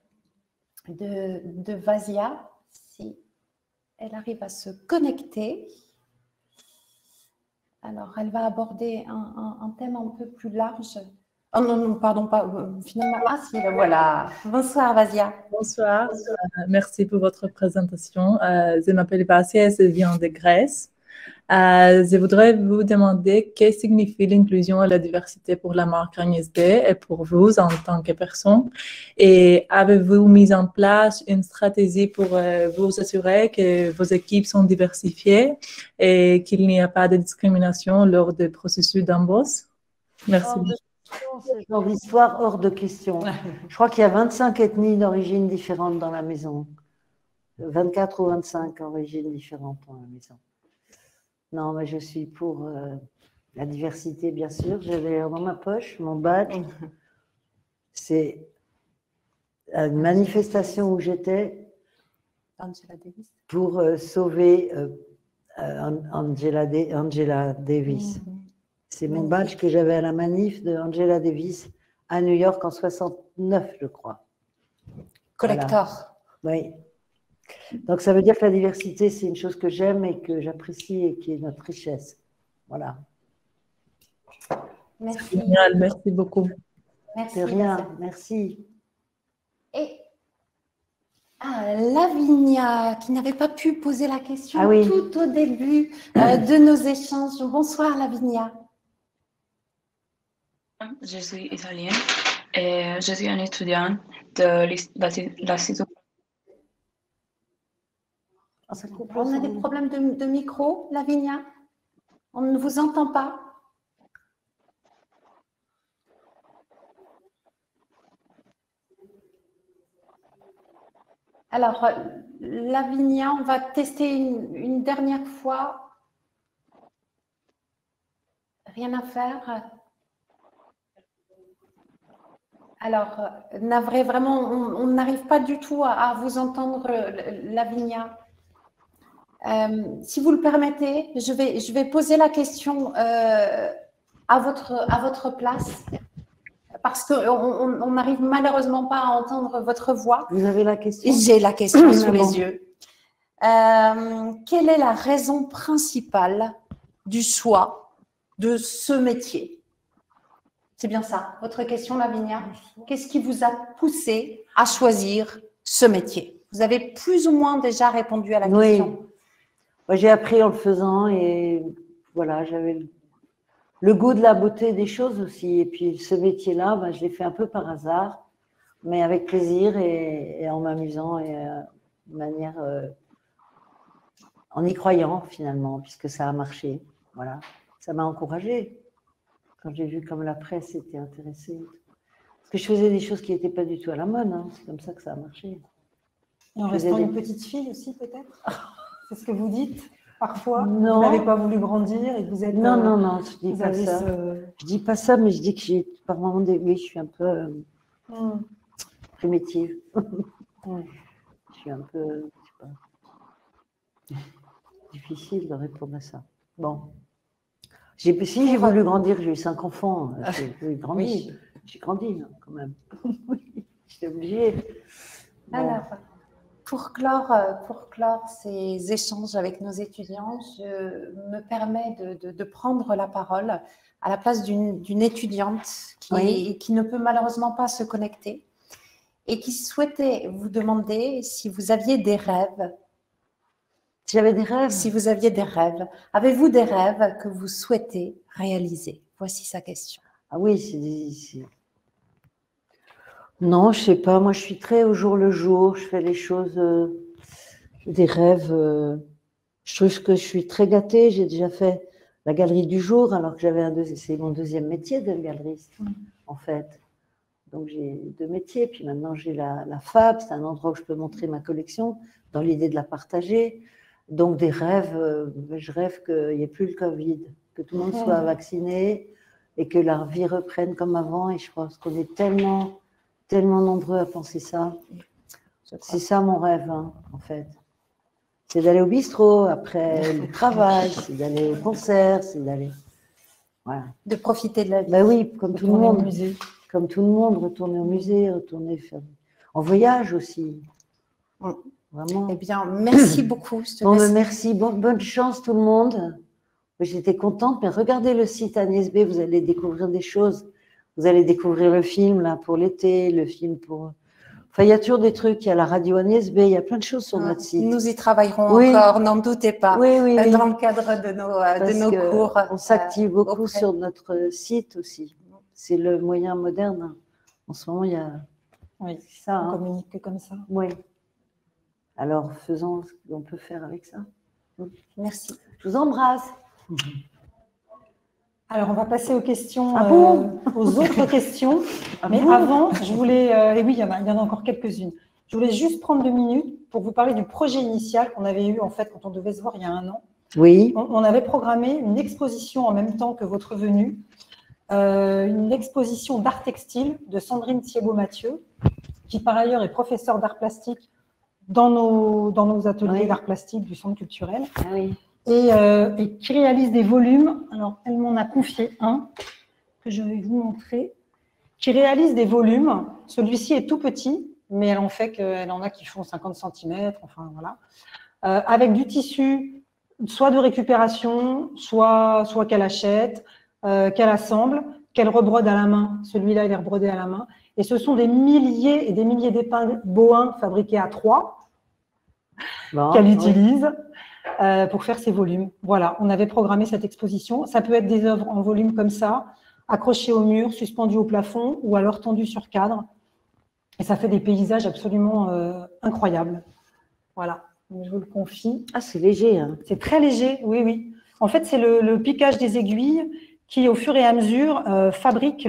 de Vasia, si elle arrive à se connecter. Alors, elle va aborder un thème un peu plus large. Oh non, non, pardon, pas finalement. Ah si, voilà. Bonsoir, Vasia. Bonsoir, merci pour votre présentation. Je m'appelle Vasia et je viens de Grèce. Je voudrais vous demander que signifie l'inclusion et la diversité pour la marque Agnès B et pour vous en tant que personne. Et avez-vous mis en place une stratégie pour vous assurer que vos équipes sont diversifiées et qu'il n'y a pas de discrimination lors des processus d'embauche? Merci. Ce genre d'histoire hors de question. Je crois qu'il y a 25 ethnies d'origine différentes dans la maison. 24 ou 25 origines différentes dans la maison. Non, mais je suis pour la diversité, bien sûr. J'avais dans ma poche mon badge. C'est une manifestation où j'étais pour sauver Angela Davis. C'est mon badge que j'avais à la manif de Angela Davis à New York en 69, je crois. Collector. Voilà. Oui. Donc, ça veut dire que la diversité, c'est une chose que j'aime et que j'apprécie et qui est notre richesse. Voilà. Merci. Génial, merci beaucoup. Merci. De rien, merci. Et Lavinia, qui n'avait pas pu poser la question tout au début de nos échanges. Bonsoir, Lavinia. Je suis italienne et je suis une étudiante de la saison. On a des problèmes de micro, Lavinia? On ne vous entend pas? Alors, Lavinia, on va tester une dernière fois. Rien à faire. Alors, navré, vraiment, on n'arrive pas du tout à vous entendre, Lavinia. Si vous le permettez, je vais poser la question à votre place parce qu'on n'arrive malheureusement pas à entendre votre voix. Vous avez la question? J'ai la question sous les yeux. Quelle est la raison principale du choix de ce métier? C'est bien ça, votre question, Lavinia. Qu'est-ce qui vous a poussé à choisir ce métier? Vous avez plus ou moins déjà répondu à la question. Moi, j'ai appris en le faisant et voilà, j'avais le goût de la beauté des choses aussi. Et puis ce métier-là, je l'ai fait un peu par hasard, mais avec plaisir et en m'amusant et de manière en y croyant finalement, puisque ça a marché. Voilà, ça m'a encouragée quand j'ai vu comme la presse était intéressée. Parce que je faisais des choses qui n'étaient pas du tout à la mode. Hein. C'est comme ça que ça a marché. Et en restant une petite fille aussi, peut-être? C'est ce que vous dites parfois? Non. Vous n'avez pas voulu grandir et vous êtes... Non, je dis pas ça. Je dis pas ça, mais je dis que par moments, oui, je suis un peu primitive. Je suis un peu, je sais pas, difficile de répondre à ça. Bon. J'ai voulu grandir, j'ai eu 5 enfants. J'ai voulu grandir. Oui. J'ai grandi, quand même. J'étais obligée. Bon. Alors, pour clore ces échanges avec nos étudiants, je me permets de prendre la parole à la place d'une étudiante qui ne peut malheureusement pas se connecter et qui souhaitait vous demander si vous aviez des rêves. Si j'avais des rêves? Si vous aviez des rêves. Avez-vous des rêves que vous souhaitez réaliser? Voici sa question. Ah oui, c'est... Non, je sais pas. Moi, je suis très au jour le jour. Je fais les choses, des rêves. Je trouve que je suis très gâtée. J'ai déjà fait la galerie du jour, alors que c'est mon deuxième métier de galeriste, en fait. Donc, j'ai 2 métiers. Puis maintenant, j'ai la Fab. C'est un endroit où je peux montrer ma collection, dans l'idée de la partager. Donc, des rêves. Je rêve qu'il n'y ait plus le Covid, que tout le monde soit vacciné et que la vie reprenne comme avant. Et je pense qu'on est tellement nombreux à penser ça. C'est ça mon rêve, hein, en fait. C'est d'aller au bistrot après le travail, c'est d'aller au concert, c'est d'aller… Voilà. De profiter de la vie. Ben oui, comme tout le Retourner au monde. musée. Comme tout le monde, retourner au musée, retourner faire… En voyage aussi. Vraiment. Eh bien, merci beaucoup. Bon, ben merci. Bonne chance tout le monde. J'étais contente, mais regardez le site Agnès B, vous allez découvrir des choses. Vous allez découvrir le film là pour l'été, le film pour… Enfin, il y a toujours des trucs, il y a la radio Agnès B, il y a plein de choses sur notre site. Nous y travaillerons encore, n'en doutez pas, oui, dans le cadre de nos cours. On s'active beaucoup sur notre site aussi. C'est le moyen moderne. En ce moment, il y a ça. On communique que comme ça. Oui. Alors, faisons ce qu'on peut faire avec ça. Merci. Je vous embrasse. Alors, on va passer aux questions, aux autres questions. Mais avant, je voulais, et oui, il y en a encore quelques-unes. Je voulais juste prendre 2 minutes pour vous parler du projet initial qu'on avait eu, en fait, quand on devait se voir il y a 1 an. Oui. On avait programmé une exposition en même temps que votre venue, une exposition d'art textile de Sandrine Thiebaud-Mathieu, qui par ailleurs est professeure d'art plastique dans nos ateliers d'art plastique du centre culturel. Ah oui. Et qui réalise des volumes. Alors, elle m'en a confié un que je vais vous montrer, qui réalise des volumes. Celui-ci est tout petit, mais elle en a qui font 50 cm, enfin voilà, avec du tissu, soit de récupération, soit qu'elle achète, qu'elle assemble, qu'elle rebrode à la main. Celui-là, il est rebrodé à la main. Et ce sont des milliers et des milliers d'épingles Bohin fabriquées à 3 qu'elle utilise. Pour faire ces volumes. Voilà, on avait programmé cette exposition. Ça peut être des œuvres en volume comme ça, accrochées au mur, suspendues au plafond ou alors tendues sur cadre. Et ça fait des paysages absolument incroyables. Voilà, donc, je vous le confie. Ah, c'est léger. Hein. C'est très léger, oui, oui. En fait, c'est le piquage des aiguilles qui, au fur et à mesure, fabrique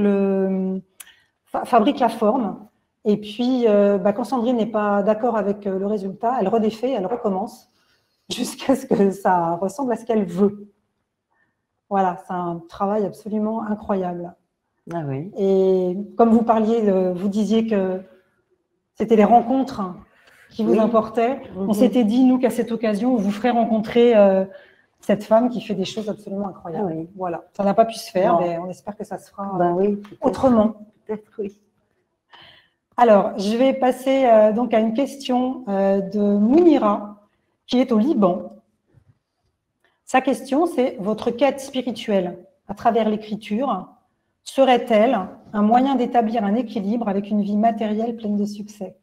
la forme. Et puis, quand Sandrine n'est pas d'accord avec le résultat, elle redéfait, elle recommence, jusqu'à ce que ça ressemble à ce qu'elle veut. Voilà, c'est un travail absolument incroyable. Ah oui. Et comme vous parliez, vous disiez que c'était les rencontres qui vous importaient. On s'était dit, nous, qu'à cette occasion, on vous ferait rencontrer cette femme qui fait des choses absolument incroyables. Ah oui. Voilà, ça n'a pas pu se faire, mais on espère que ça se fera autrement. Peut-être, oui. Alors, je vais passer donc à une question de Mounira, qui est au Liban. Sa question, c'est: votre quête spirituelle à travers l'écriture serait-elle un moyen d'établir un équilibre avec une vie matérielle pleine de succès?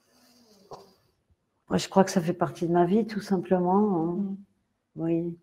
Moi, je crois que ça fait partie de ma vie, tout simplement. Hein. Oui.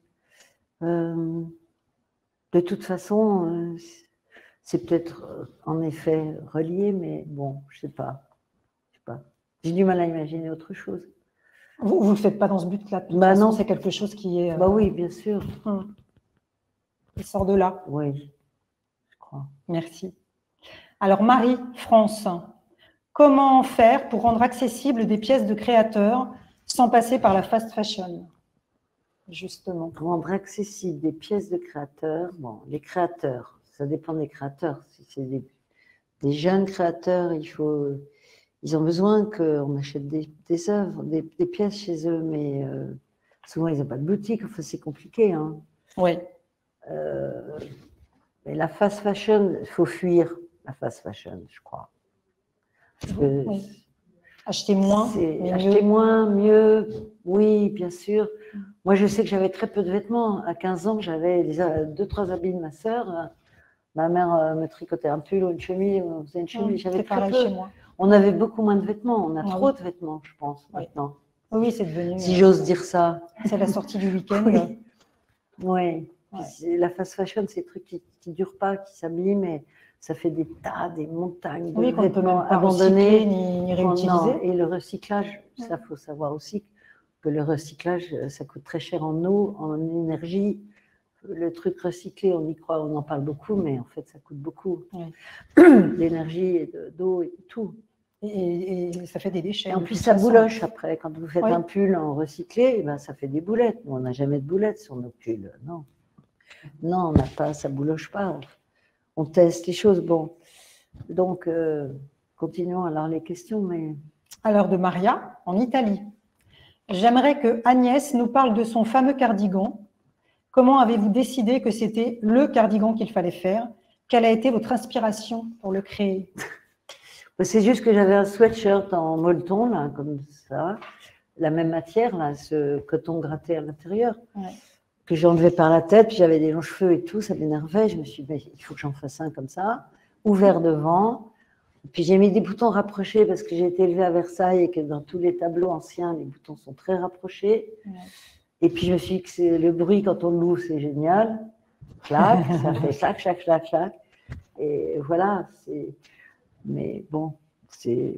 De toute façon, c'est peut-être en effet relié, mais bon, je sais pas. J'ai du mal à imaginer autre chose. Vous ne le faites pas dans ce but-là. De toute façon, non, c'est quelque chose qui est… oui, bien sûr. Qui sort de là. Oui, je crois. Merci. Alors, Marie, France, comment faire pour rendre accessibles des pièces de créateurs sans passer par la fast fashion? Justement. Rendre accessibles des pièces de créateurs. Bon, les créateurs, ça dépend des créateurs. Si c'est des jeunes créateurs, ils ont besoin qu'on achète des œuvres, des pièces chez eux, mais souvent ils n'ont pas de boutique, enfin c'est compliqué. Hein. Oui. Mais la fast fashion, il faut fuir la fast fashion, je crois. Oui. Acheter moins, acheter moins, mieux, oui, bien sûr. Moi, je sais que j'avais très peu de vêtements. À 15 ans, j'avais 2-3 habits de ma sœur. Ma mère me tricotait un pull ou une chemise, on faisait une chemise. J'avais très peu. Chez moi. On avait beaucoup moins de vêtements. On a trop de vêtements, je pense, maintenant. Oui, c'est devenu… Si j'ose dire ça. C'est la sortie du week-end. Oui. La fast fashion, c'est des trucs qui ne durent pas, qui s'abîment, mais ça fait des tas, des montagnes de vêtements abandonnés. Ni réutiliser. Non. Et le recyclage, ça, il faut savoir aussi que le recyclage, ça coûte très cher en eau, en énergie. Le truc recyclé, on y croit, on en parle beaucoup, mais en fait, ça coûte beaucoup. D'énergie, d'eau et tout. Et ça fait des déchets. Et en plus, ça bouloche après. Quand vous faites un pull en recyclé, ben, ça fait des boulettes. Nous, on n'a jamais de boulettes sur nos pulls. Non. Non, on n'a pas, ça bouloche pas. On teste les choses. Bon. Donc, continuons alors les questions. Mais... Alors, de Maria, en Italie. J'aimerais que Agnès nous parle de son fameux cardigan. Comment avez-vous décidé que c'était le cardigan qu'il fallait faire? Quelle a été votre inspiration pour le créer? C'est juste que j'avais un sweatshirt en molleton, là, comme ça, la même matière, là, ce coton gratté à l'intérieur, que j'enlevais par la tête, puis j'avais des longs cheveux et tout, ça m'énervait. Je me suis dit, mais il faut que j'en fasse un comme ça, ouvert devant. Puis j'ai mis des boutons rapprochés parce que j'ai été élevée à Versailles et que dans tous les tableaux anciens, les boutons sont très rapprochés. Et puis je me suis dit que c'est le bruit quand on l'ouvre, c'est génial. Clac, ça fait clac, clac, clac, clac. Et voilà, mais bon, c'est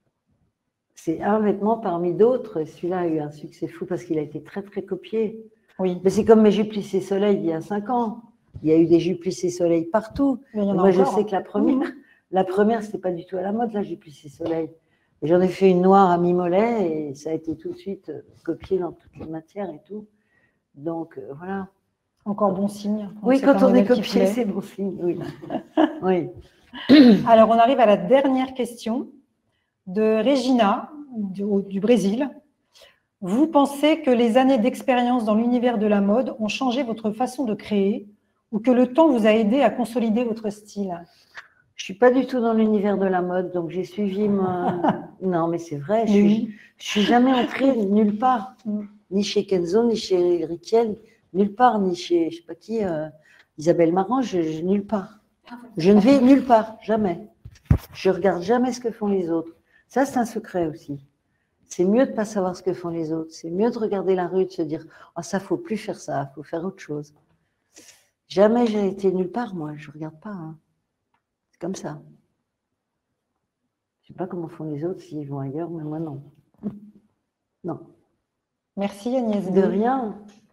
un vêtement parmi d'autres. Celui-là a eu un succès fou parce qu'il a été très, très copié. Oui. Mais c'est comme mes jupes plissées soleil il y a 5 ans. Il y a eu des jupes plissées soleil partout. Moi, je sais que la première, c'était pas du tout à la mode, la jupe plissée soleil. Et j'en ai fait une noire à mi-mollet et ça a été tout de suite copié dans toutes les matières et tout. Donc, voilà. Encore bon signe. Oui, quand on est copié, c'est bon signe, oui. Oui. Alors, on arrive à la dernière question de Regina, du Brésil. Vous pensez que les années d'expérience dans l'univers de la mode ont changé votre façon de créer ou que le temps vous a aidé à consolider votre style? Je ne suis pas du tout dans l'univers de la mode, donc j'ai suivi Non, mais c'est vrai, je ne suis jamais entrée nulle part, ni chez Kenzo, ni chez Riquel, nulle part, ni chez, je ne sais pas qui, Isabelle Marant, nulle part. Je ne vais nulle part, jamais. Je ne regarde jamais ce que font les autres. Ça, c'est un secret aussi. C'est mieux de ne pas savoir ce que font les autres. C'est mieux de regarder la rue et de se dire « Oh, ça, il ne faut plus faire ça, il faut faire autre chose. » Jamais j'ai été nulle part, moi. Je ne regarde pas. Hein. C'est comme ça. Je ne sais pas comment font les autres s'ils vont ailleurs, mais moi, non. Non. Merci Agnès. De rien.